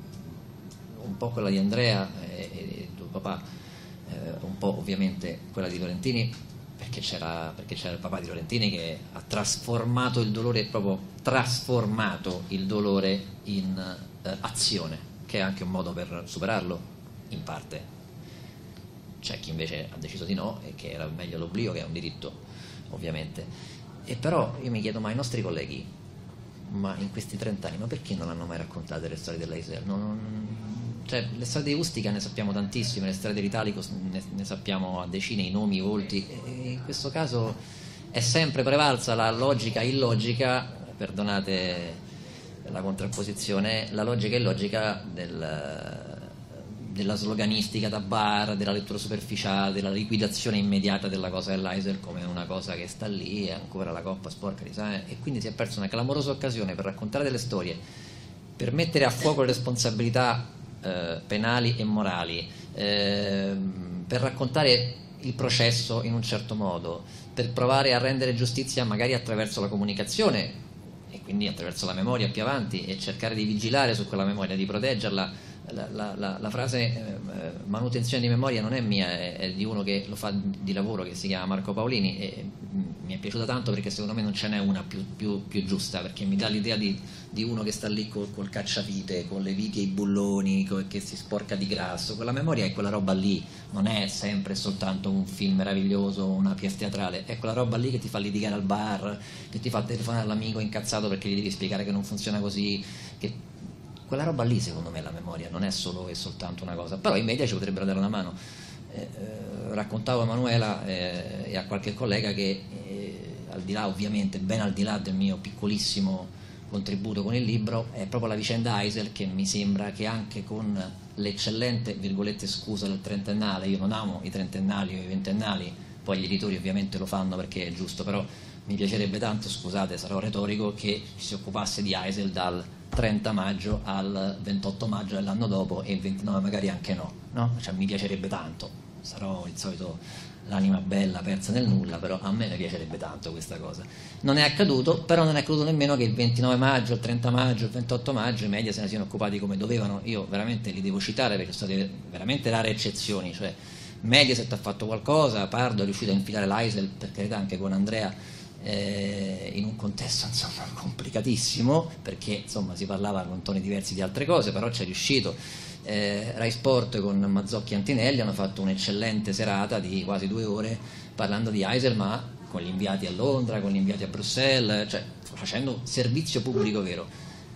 un po' quella di Andrea e, e tuo papà, eh, un po' ovviamente quella di Lorentini, perché c'era, perché c'era il papà di Lorentini che ha trasformato il dolore, proprio trasformato il dolore in eh, azione, che è anche un modo per superarlo, in parte. C'è chi invece ha deciso di no e che era meglio l'oblio, che è un diritto ovviamente. E però io mi chiedo, ma i nostri colleghi, ma in questi trent'anni, ma perché non hanno mai raccontato le storie dell'Eisel? Non, non, cioè, le storie di Ustica ne sappiamo tantissime, le storie dell'Italico ne, ne sappiamo a decine, i nomi, i volti, e in questo caso è sempre prevalsa la logica illogica, perdonate la contrapposizione, la logica illogica del, della sloganistica da bar, della lettura superficiale, della liquidazione immediata della cosa dell'Eisel come una cosa che sta lì, è ancora la coppa sporca di sangue, e quindi si è persa una clamorosa occasione per raccontare delle storie, per mettere a fuoco le responsabilità Eh, penali e morali, eh, per raccontare il processo in un certo modo, per provare a rendere giustizia magari attraverso la comunicazione e quindi attraverso la memoria più avanti, e cercare di vigilare su quella memoria, di proteggerla. La, la, la, la frase eh, manutenzione di memoria non è mia, è, è di uno che lo fa di lavoro, che si chiama Marco Paolini, e mh, mi è piaciuta tanto perché secondo me non ce n'è una più, più, più giusta, perché mi dà l'idea di, di uno che sta lì col, col cacciavite, con le viti e i bulloni, co, che si sporca di grasso. Quella memoria è quella roba lì, non è sempre soltanto un film meraviglioso, una pièce teatrale, è quella roba lì che ti fa litigare al bar, che ti fa telefonare all'amico incazzato perché gli devi spiegare che non funziona così, che quella roba lì secondo me è la memoria, non è solo e soltanto una cosa, però i media ci potrebbero dare una mano. Eh, eh, raccontavo a Emanuela eh, e a qualche collega che eh, al di là, ovviamente, ben al di là del mio piccolissimo contributo con il libro, è proprio la vicenda Eisel che mi sembra che anche con l'eccellente, virgolette, scusa del trentennale, io non amo i trentennali o i ventennali, poi gli editori ovviamente lo fanno perché è giusto, però mi piacerebbe tanto, scusate, sarò retorico, che ci si occupasse di Eisel dal trenta maggio al ventotto maggio dell'anno dopo, e il ventinove magari anche no, no? Cioè, mi piacerebbe tanto, sarò il solito l'anima bella persa nel nulla, però a me mi piacerebbe tanto questa cosa. Non è accaduto, però non è accaduto nemmeno che il ventinove maggio, il trenta maggio, il ventotto maggio i media se ne siano occupati come dovevano. Io veramente li devo citare perché sono state veramente rare eccezioni, cioè Mediaset ha fatto qualcosa, Pardo è riuscito a infilare l'Eisel, per carità anche con Andrea, Eh, in un contesto insomma complicatissimo, perché insomma si parlava con toni diversi di altre cose, però c'è riuscito. eh, Rai Sport con Mazzocchi e Antinelli hanno fatto un'eccellente serata di quasi due ore parlando di Eisel, ma con gli inviati a Londra, con gli inviati a Bruxelles, cioè facendo servizio pubblico vero.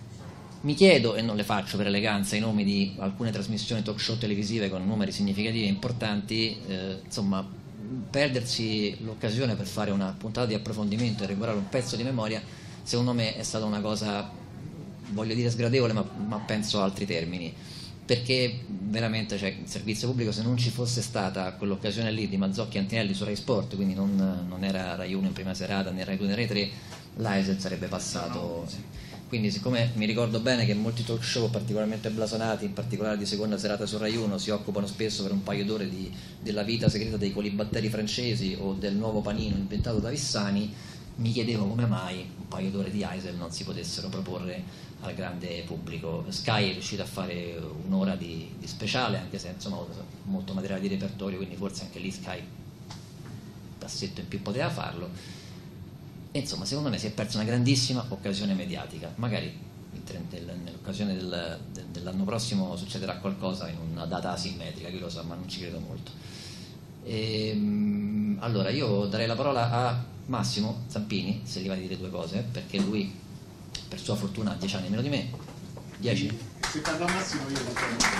Mi chiedo, e non le faccio per eleganza i nomi di alcune trasmissioni talk show televisive con numeri significativi e importanti, eh, insomma perdersi l'occasione per fare una puntata di approfondimento e recuperare un pezzo di memoria, secondo me è stata una cosa, voglio dire sgradevole, ma, ma penso a altri termini, perché veramente, cioè, il servizio pubblico, se non ci fosse stata quell'occasione lì di Mazzocchi e Antinelli su Rai Sport, quindi non, non era Rai uno in prima serata né Rai due né Rai tre, l'Eisel sarebbe passato. Quindi, siccome mi ricordo bene che molti talk show particolarmente blasonati, in particolare di seconda serata su Rai uno, si occupano spesso per un paio d'ore di, della vita segreta dei colibatteri francesi o del nuovo panino inventato da Vissani, mi chiedevo come mai un paio d'ore di Eisel non si potessero proporre al grande pubblico. Sky è riuscito a fare un'ora di, di speciale, anche se insomma molto materiale di repertorio, quindi forse anche lì Sky passetto in più poteva farlo. E insomma, secondo me si è persa una grandissima occasione mediatica. Magari nell'occasione del, dell'anno prossimo succederà qualcosa in una data asimmetrica, chi lo sa, ma non ci credo molto. E, allora io darei la parola a Massimo Zampini, se gli va di dire due cose, perché lui per sua fortuna ha dieci anni meno di me. dieci? Se parla Massimo io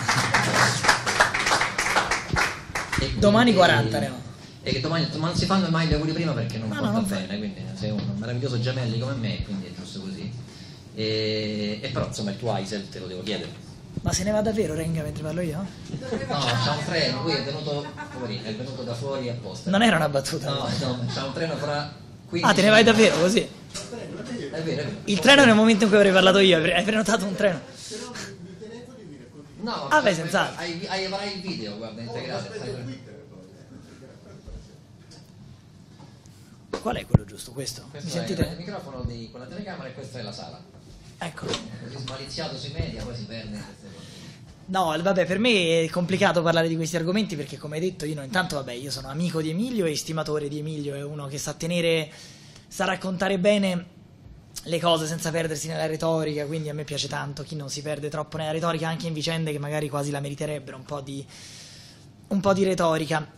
lo domani quaranta ne ho. E che domani, ma non si fanno mai gli auguri prima perché non no, porta no, bene, quindi sei un meraviglioso gemelli come me, quindi è giusto così. E, e però insomma il tuo Eisel te lo devo chiedere. Ma se ne va davvero Renga mentre parlo io? No, c'ha un treno, lui è venuto, poverino, è venuto da fuori apposta. Non era una battuta. No, no, c'ha un treno fra quindici. Ah, te ne vai davvero così? È vero, è vero. Il treno nel momento in cui avrei parlato io, hai prenotato un treno. No, ah beh, senz'altro. Hai, hai, avrai il video, guarda, integrato. Qual è quello giusto? Questo? Questo Mi è sentite? il microfono di quella telecamera e questa è la sala. Ecco. Così smaliziato sui media, poi si perde in queste cose. No, vabbè, per me è complicato parlare di questi argomenti perché, come hai detto, io no, intanto, vabbè, io sono amico di Emilio e stimatore di Emilio, è uno che sa tenere, sa raccontare bene le cose senza perdersi nella retorica, quindi a me piace tanto chi non si perde troppo nella retorica, anche in vicende che magari quasi la meriterebbero, un po' di, un po' di retorica.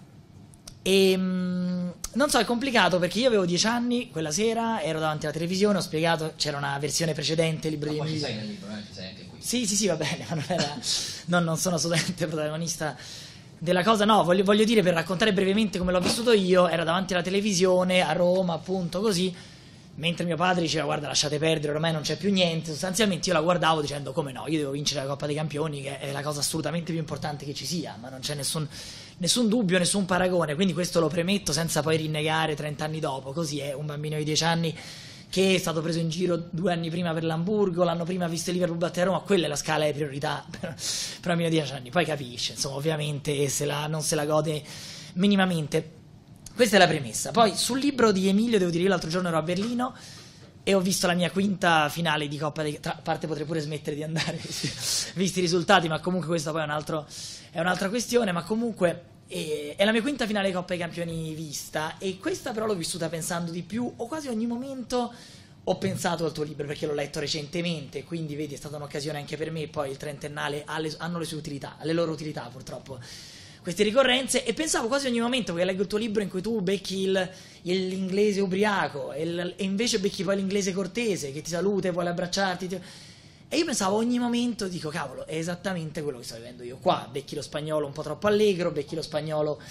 E mh, non so, è complicato perché io avevo dieci anni quella sera, ero davanti alla televisione, ho spiegato, c'era una versione precedente, il libro ma di poi Emilio. ci sei nel libro, eh? Ci sei anche qui. Sì, sì, sì, va bene, ma non era non, non sono assolutamente protagonista della cosa, no, voglio, voglio dire, per raccontare brevemente come l'ho vissuto io, ero davanti alla televisione a Roma, appunto, così, mentre mio padre diceva guarda lasciate perdere, ormai non c'è più niente, sostanzialmente io la guardavo dicendo come no, io devo vincere la Coppa dei Campioni, che è la cosa assolutamente più importante che ci sia, ma non c'è nessun, nessun dubbio, nessun paragone, quindi questo lo premetto senza poi rinnegare trenta anni dopo, così è un bambino di dieci anni che è stato preso in giro due anni prima per l'Hamburgo, l'anno prima ha visto il Liverpool battere a Roma, quella è la scala di priorità per, per un bambino di dieci anni, poi capisce, insomma, ovviamente se la, non se la gode minimamente. Questa è la premessa. Poi sul libro di Emilio, devo dire, io l'altro giorno ero a Berlino e ho visto la mia quinta finale di Coppa dei Campioni. A parte potrei pure smettere di andare visti i risultati, ma comunque questa poi è, un altro, è un'altra questione, ma comunque è, è la mia quinta finale di Coppa dei Campioni vista, e questa però l'ho vissuta pensando di più, o quasi ogni momento ho pensato al tuo libro perché l'ho letto recentemente, quindi vedi è stata un'occasione anche per me, poi il trentennale ha le, hanno le sue utilità, le loro utilità purtroppo, queste ricorrenze, e pensavo quasi ogni momento che leggo il tuo libro in cui tu becchi il, il, l'inglese ubriaco e, il, e invece becchi poi l'inglese cortese che ti saluta e vuole abbracciarti, ti... e io pensavo ogni momento, dico cavolo, è esattamente quello che sto vivendo io qua, becchi lo spagnolo un po' troppo allegro, becchi lo spagnolo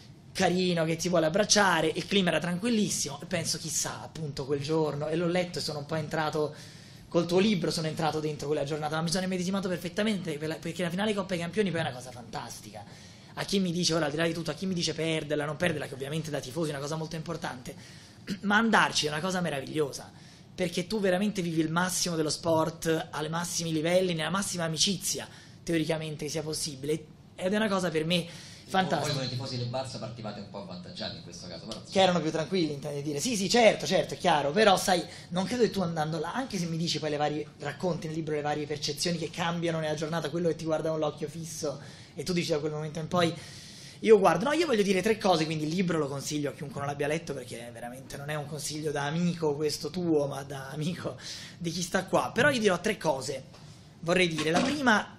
carino che ti vuole abbracciare, il clima era tranquillissimo e penso chissà appunto quel giorno, e l'ho letto e sono un po' entrato col tuo libro, sono entrato dentro quella giornata, ma mi sono immedesimato perfettamente perché la finale Coppa dei Campioni poi è una cosa fantastica. A chi mi dice, ora al di là di tutto, a chi mi dice perderla, non perderla, che ovviamente da tifosi è una cosa molto importante, ma andarci è una cosa meravigliosa, perché tu veramente vivi il massimo dello sport ai massimi livelli, nella massima amicizia, teoricamente, che sia possibile, ed è una cosa per me fantastica. Voi con i tifosi del Barça partivate un po' avvantaggiati in questo caso, però... Che erano più tranquilli, intendi dire. Sì, sì, certo, certo, è chiaro, però sai, non credo che tu andando là, anche se mi dici poi le varie, racconti nel libro le varie percezioni che cambiano nella giornata, quello che ti guarda con l'occhio fisso e tu dici da quel momento in poi io guardo, no, io voglio dire tre cose, quindi il libro lo consiglio a chiunque non l'abbia letto perché veramente non è un consiglio da amico questo tuo, ma da amico di chi sta qua, però io dirò tre cose, vorrei dire, la prima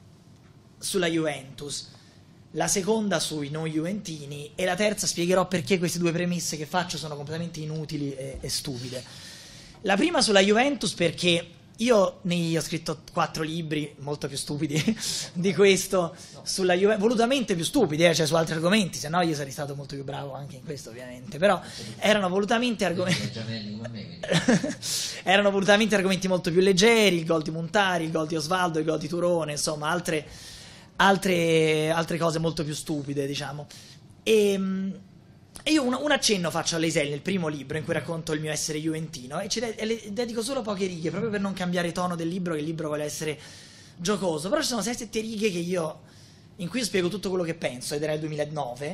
sulla Juventus, la seconda sui non juventini e la terza spiegherò perché queste due premesse che faccio sono completamente inutili e, e stupide. La prima sulla Juventus perché io ne ho scritto quattro libri molto più stupidi di questo sulla Juventus, volutamente più stupidi, eh, cioè su altri argomenti, se no io sarei stato molto più bravo anche in questo ovviamente, però erano volutamente argomenti erano volutamente argomenti molto più leggeri, il gol di Montari, il gol di Osvaldo, il gol di Turone, insomma altre, altre, altre cose molto più stupide, diciamo. E E io un, un accenno faccio all'Eisel nel primo libro in cui racconto il mio essere juventino e, ci de- e le dedico solo poche righe proprio per non cambiare tono del libro, che il libro vuole essere giocoso, però ci sono sei sette righe che io in cui io spiego tutto quello che penso, ed era il duemilanove,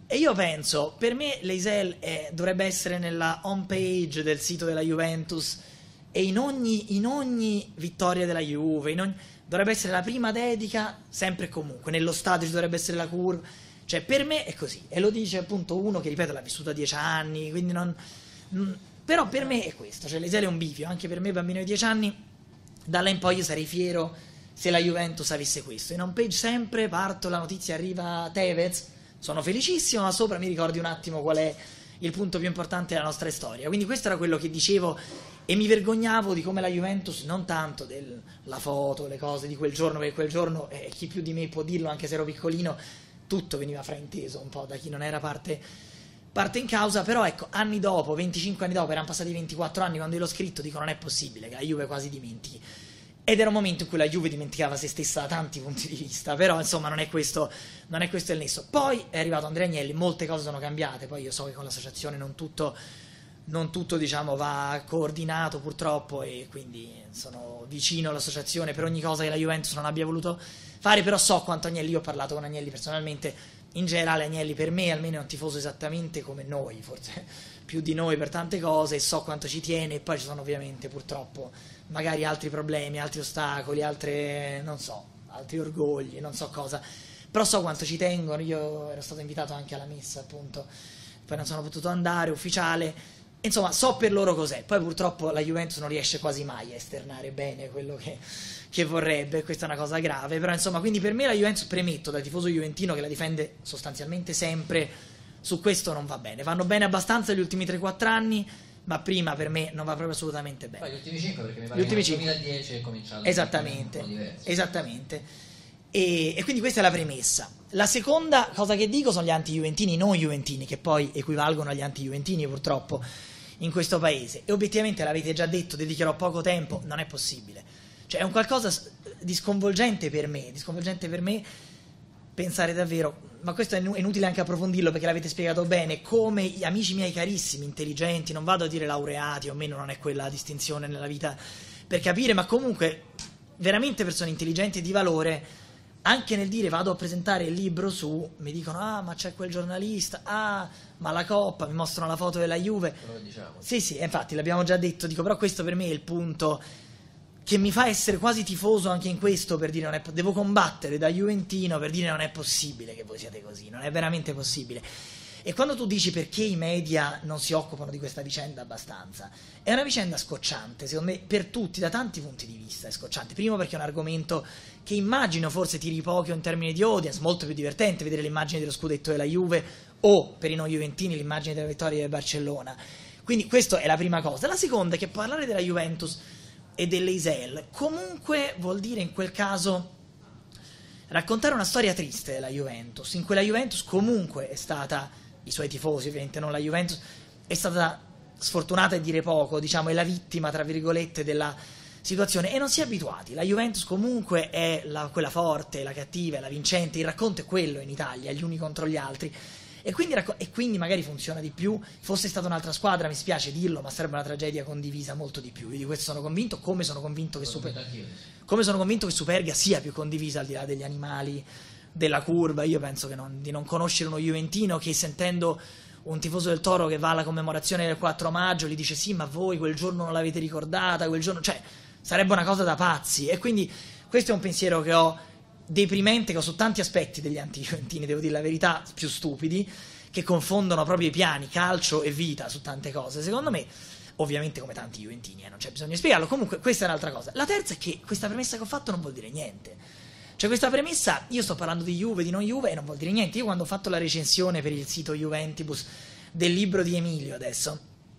E io penso, per me Leisel è, dovrebbe essere nella home page del sito della Juventus e in ogni, in ogni vittoria della Juve, in ogni, dovrebbe essere la prima dedica, sempre e comunque, nello stadio ci dovrebbe essere la curva, cioè per me è così, e lo dice appunto uno che, ripeto, l'ha vissuto a dieci anni, quindi non... non però per me è questo, cioè Leisel è un bivio, anche per me bambino di dieci anni, da là in poi io sarei fiero se la Juventus avesse questo. In home page sempre parto, la notizia arriva Tevez, sono felicissimo, ma sopra mi ricordi un attimo qual è il punto più importante della nostra storia. Quindi questo era quello che dicevo e mi vergognavo di come la Juventus, non tanto della foto, le cose di quel giorno, perché quel giorno, eh, chi più di me può dirlo, anche se ero piccolino, tutto veniva frainteso un po' da chi non era parte, parte in causa, però ecco, anni dopo, venticinque anni dopo, erano passati ventiquattro anni quando io l'ho scritto, dico non è possibile che la Juve quasi dimentichi. Ed era un momento in cui la Juve dimenticava se stessa da tanti punti di vista, però insomma non è questo, non è questo il nesso. Poi è arrivato Andrea Agnelli, molte cose sono cambiate, poi io so che con l'associazione non tutto, non tutto diciamo va coordinato purtroppo, e quindi sono vicino all'associazione per ogni cosa che la Juventus non abbia voluto fare, però so quanto Agnelli, io ho parlato con Agnelli personalmente, in generale Agnelli per me almeno è un tifoso esattamente come noi, forse più di noi per tante cose, e so quanto ci tiene, e poi ci sono ovviamente purtroppo magari altri problemi, altri ostacoli, altre, non so, altri orgogli, non so cosa, però so quanto ci tengono. Io ero stato invitato anche alla messa appunto, poi non sono potuto andare, ufficiale, insomma so per loro cos'è. Poi purtroppo la Juventus non riesce quasi mai a esternare bene quello che, che vorrebbe, questa è una cosa grave, però insomma, quindi per me la Juventus, premetto da tifoso juventino che la difende sostanzialmente sempre, su questo non va bene. Vanno bene abbastanza gli ultimi tre quattro anni, ma prima per me non va proprio assolutamente bene. Poi gli ultimi cinque, perché mi pare Gli ultimi che nel cinque. duemiladieci è cominciato Esattamente, un po' diverso. esattamente. E, e quindi questa è la premessa. La seconda cosa che dico sono gli anti-juventini, non juventini, che poi equivalgono agli anti-juventini purtroppo in questo paese. E obiettivamente l'avete già detto, dedicherò poco tempo, non è possibile. Cioè è un qualcosa di sconvolgente per me, di sconvolgente per me pensare davvero, ma questo è inutile anche approfondirlo perché l'avete spiegato bene, come gli amici miei carissimi, intelligenti, non vado a dire laureati, o meno non è quella la distinzione nella vita per capire, ma comunque veramente persone intelligenti e di valore, anche nel dire vado a presentare il libro su, mi dicono ah ma c'è quel giornalista, ah ma la Coppa, mi mostrano la foto della Juve, Quello che diciamo. sì sì, infatti l'abbiamo già detto, dico però questo per me è il punto che mi fa essere quasi tifoso anche in questo, per dire non è, devo combattere da juventino per dire non è possibile che voi siate così, non è veramente possibile. E quando tu dici perché i media non si occupano di questa vicenda abbastanza, è una vicenda scocciante, secondo me, per tutti, da tanti punti di vista è scocciante. Primo perché è un argomento che immagino forse tiri poco in termini di audience, molto più divertente vedere le immagini dello scudetto della Juve o, per i non juventini, l'immagine della vittoria del Barcellona. Quindi questa è la prima cosa. La seconda è che parlare della Juventus e dell'Eisel comunque vuol dire in quel caso raccontare una storia triste della Juventus, in cui la Juventus comunque è stata, i suoi tifosi ovviamente, non la Juventus, è stata sfortunata, e dire poco, diciamo, è la vittima tra virgolette della situazione, e non si è abituati. La Juventus comunque è la, quella forte, la cattiva, la vincente, il racconto è quello in Italia, gli uni contro gli altri. E quindi, e quindi magari funziona di più. Fosse stata un'altra squadra, mi spiace dirlo, ma sarebbe una tragedia condivisa molto di più. Io di questo sono convinto, come sono convinto che, Super, come sono convinto che Superga sia più condivisa, al di là degli animali, della curva. Io penso che non, di non conoscere uno juventino che, sentendo un tifoso del Toro che va alla commemorazione del quattro maggio, gli dice sì, ma voi quel giorno non l'avete ricordata, quel giorno, cioè sarebbe una cosa da pazzi. E quindi questo è un pensiero che ho, deprimente, che ho su tanti aspetti degli anti-juventini, devo dire la verità, più stupidi, che confondono proprio i piani calcio e vita su tante cose, secondo me, ovviamente come tanti juventini, eh, non c'è bisogno di spiegarlo. Comunque questa è un'altra cosa. La terza è che questa premessa che ho fatto non vuol dire niente, cioè questa premessa, io sto parlando di Juve, di non Juve, e non vuol dire niente. Io quando ho fatto la recensione per il sito Juventibus del libro di Emilio, adesso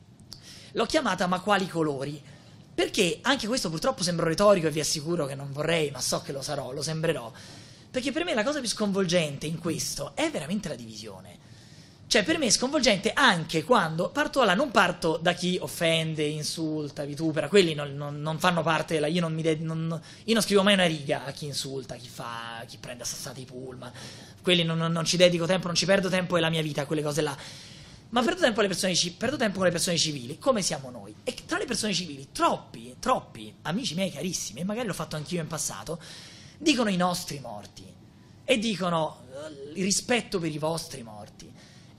l'ho chiamata Ma quali colori? Perché anche questo purtroppo sembro retorico, e vi assicuro che non vorrei, ma so che lo sarò, lo sembrerò, perché per me la cosa più sconvolgente in questo è veramente la divisione. Cioè per me è sconvolgente anche quando parto là, non parto da chi offende, insulta, vitupera, quelli non, non, non fanno parte della, io non mi de, non, io non scrivo mai una riga a chi insulta, chi fa, chi prende a sassate i pullman, quelli non, non, non ci dedico tempo, non ci perdo tempo della mia vita a quelle cose là. Ma perdo tempo, alle persone, perdo tempo con le persone civili, come siamo noi. E tra le persone civili, troppi, troppi amici miei carissimi, e magari l'ho fatto anch'io in passato, dicono i nostri morti, e dicono il rispetto per i vostri morti.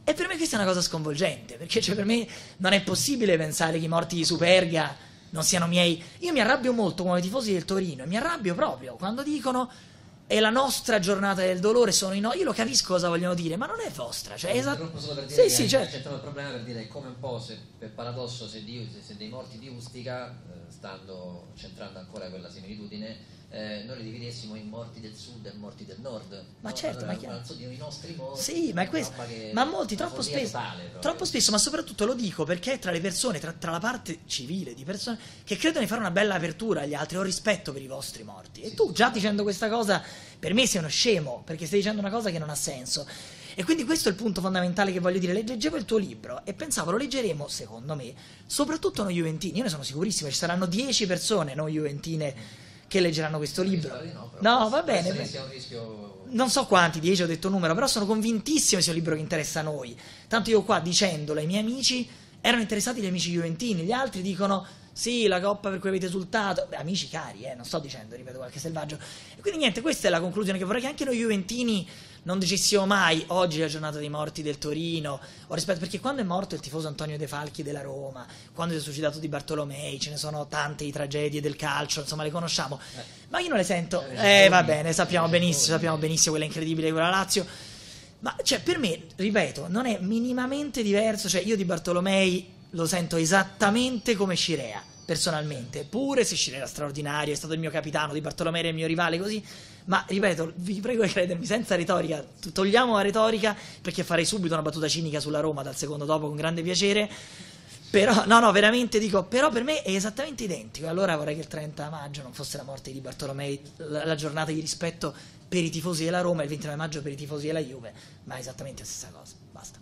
E per me questa è una cosa sconvolgente, perché cioè, per me non è possibile pensare che i morti di Superga non siano miei. Io mi arrabbio molto come i tifosi del Torino, e mi arrabbio proprio quando dicono è la nostra giornata del dolore, sono i no. Io lo capisco cosa vogliono dire, ma non è vostra. Cioè, esatto. Solo per dire sì, che sì, hai cioè... accettato il problema per dire come un po' se per paradosso se, di, se, se dei morti di Ustica, eh, stando centrando ancora quella similitudine, eh, noi li dividessimo in morti del sud e morti del nord. Ma no? certo, allora, ma chiaro. I nostri morti. Sì, ma è questo. Che, ma molti troppo spesso, troppo spesso, ma soprattutto lo dico perché è tra le persone, tra, tra la parte civile di persone che credono di fare una bella apertura agli altri, ho rispetto per i vostri morti. E sì, tu sì, già sì. dicendo questa cosa, per me sei uno scemo, perché stai dicendo una cosa che non ha senso. E quindi questo è il punto fondamentale che voglio dire. Leggevo il tuo libro e pensavo lo leggeremo, secondo me, soprattutto noi juventini. Io ne sono sicurissimo, ci saranno dieci persone non juventine che leggeranno questo libro. No, no va bene. Un rischio... Non so quanti, dieci ho detto un numero, però sono convintissimo che sia un libro che interessa a noi. Tanto io qua dicendolo ai miei amici, erano interessati gli amici juventini, gli altri dicono sì, la coppa per cui avete esultato. Beh, amici cari, eh, non sto dicendo, ripeto, qualche selvaggio. E quindi niente, questa è la conclusione che vorrei che anche noi juventini non dicessimo mai oggi è la giornata dei morti del Torino, o rispetto, perché quando è morto il tifoso Antonio De Falchi della Roma, quando si è suicidato Di Bartolomei, ce ne sono tante di tragedie del calcio, insomma le conosciamo, ma io non le sento. Eh va bene, sappiamo benissimo, sappiamo benissimo quella incredibile con la Lazio. Ma cioè per me, ripeto, non è minimamente diverso, cioè io Di Bartolomei lo sento esattamente come Scirea, personalmente, pure se Scirea era straordinario, è stato il mio capitano, Di Bartolomei era il mio rivale, così, ma ripeto, vi prego di credermi, senza retorica, togliamo la retorica, perché farei subito una battuta cinica sulla Roma dal secondo dopo con grande piacere, però, no no, veramente dico, però per me è esattamente identico. Allora vorrei che il trenta maggio non fosse la morte di Bartolomei, la, la giornata di rispetto per i tifosi della Roma, e il ventinove maggio per i tifosi della Juve, ma è esattamente la stessa cosa, basta.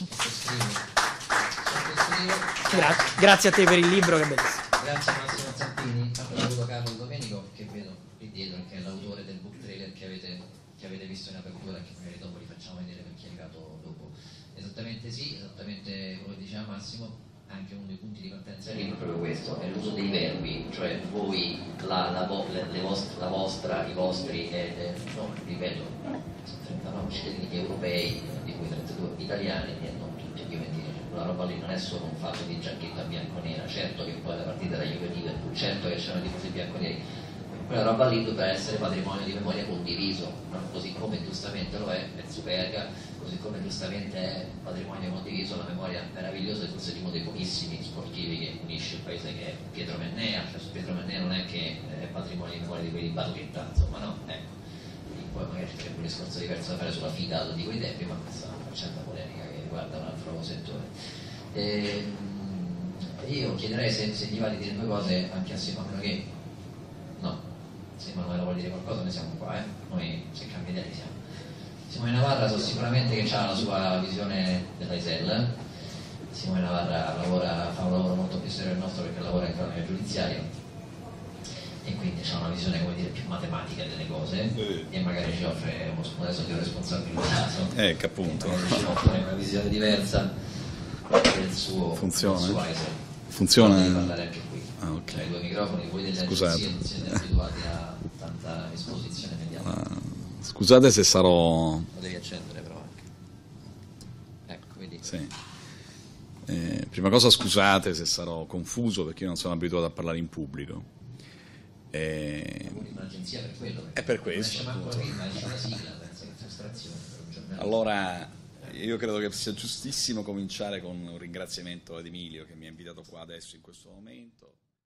Gra- grazie a te per il libro, che è bellissimo. Grazie a Massimo Zampini, ho avuto Carlo Domenico che vedo qui dietro, che è l'autore del book trailer che avete, che avete visto in apertura, che magari dopo li facciamo vedere per chi è arrivato dopo. Esattamente sì, esattamente come diceva Massimo, anche uno dei punti di partenza del libro è proprio questo, è l'uso dei verbi, cioè voi, la, la, vo, le, le vostre, la vostra, i vostri, eh, eh, no, ripeto, trentanove cittadini europei, di cui trentadue italiani, e non tutti juventini. La roba lì non è solo un fatto di giacchetta bianconera, certo che poi la partita era Juve-Liverpool, certo che c'erano i tifosi bianconeri, quella roba lì doveva essere patrimonio di memoria condiviso, no? Così come giustamente lo è per Superga, così come giustamente è patrimonio condiviso la memoria meravigliosa, forse di uno dei pochissimi sportivi che unisce il paese, che è Pietro Mennea. Cioè su Pietro Mennea non è che è patrimonio di memoria di quelli di Barletta, insomma no, ecco. E poi magari c'è un discorso diverso da fare sulla FIDA di quei tempi, ma questa è una faccenda polemica che riguarda un altro settore. E, io chiederei se, se gli va di dire due cose anche a Simone, che no. Se Emanuele vuole dire qualcosa, noi siamo qua, eh? Noi se cambia idea siamo. Simone Navarra so sicuramente che ha la sua visione dell'A I S E L. Simone Navarra lavora, fa un lavoro molto più serio del nostro perché lavora in cronaca giudiziaria e quindi ha una visione, come dire, più matematica delle cose, eh. E magari ci offre uno adesso che responsabile del caso. Eh, che appunto. Ci offre una visione diversa del suo, funziona. Del suo A I S E L. Funziona. Devi parlare anche qui. Ah, okay. Cioè, due microfoni, voi delle Scusate. agenzie non siete abituati a tanta esposizione mediatica. Ah, scusate se sarò... Lo devi accendere però anche. Ecco, vedi. Sì. Eh, prima cosa scusate se sarò confuso perché io non sono abituato a parlare in pubblico. Eh... Un'agenzia per quello. È per questo. Non esce manco la esce la sigla, penso che frustrazione per un giornale. Allora, io credo che sia giustissimo cominciare con un ringraziamento ad Emilio che mi ha invitato qua adesso in questo momento.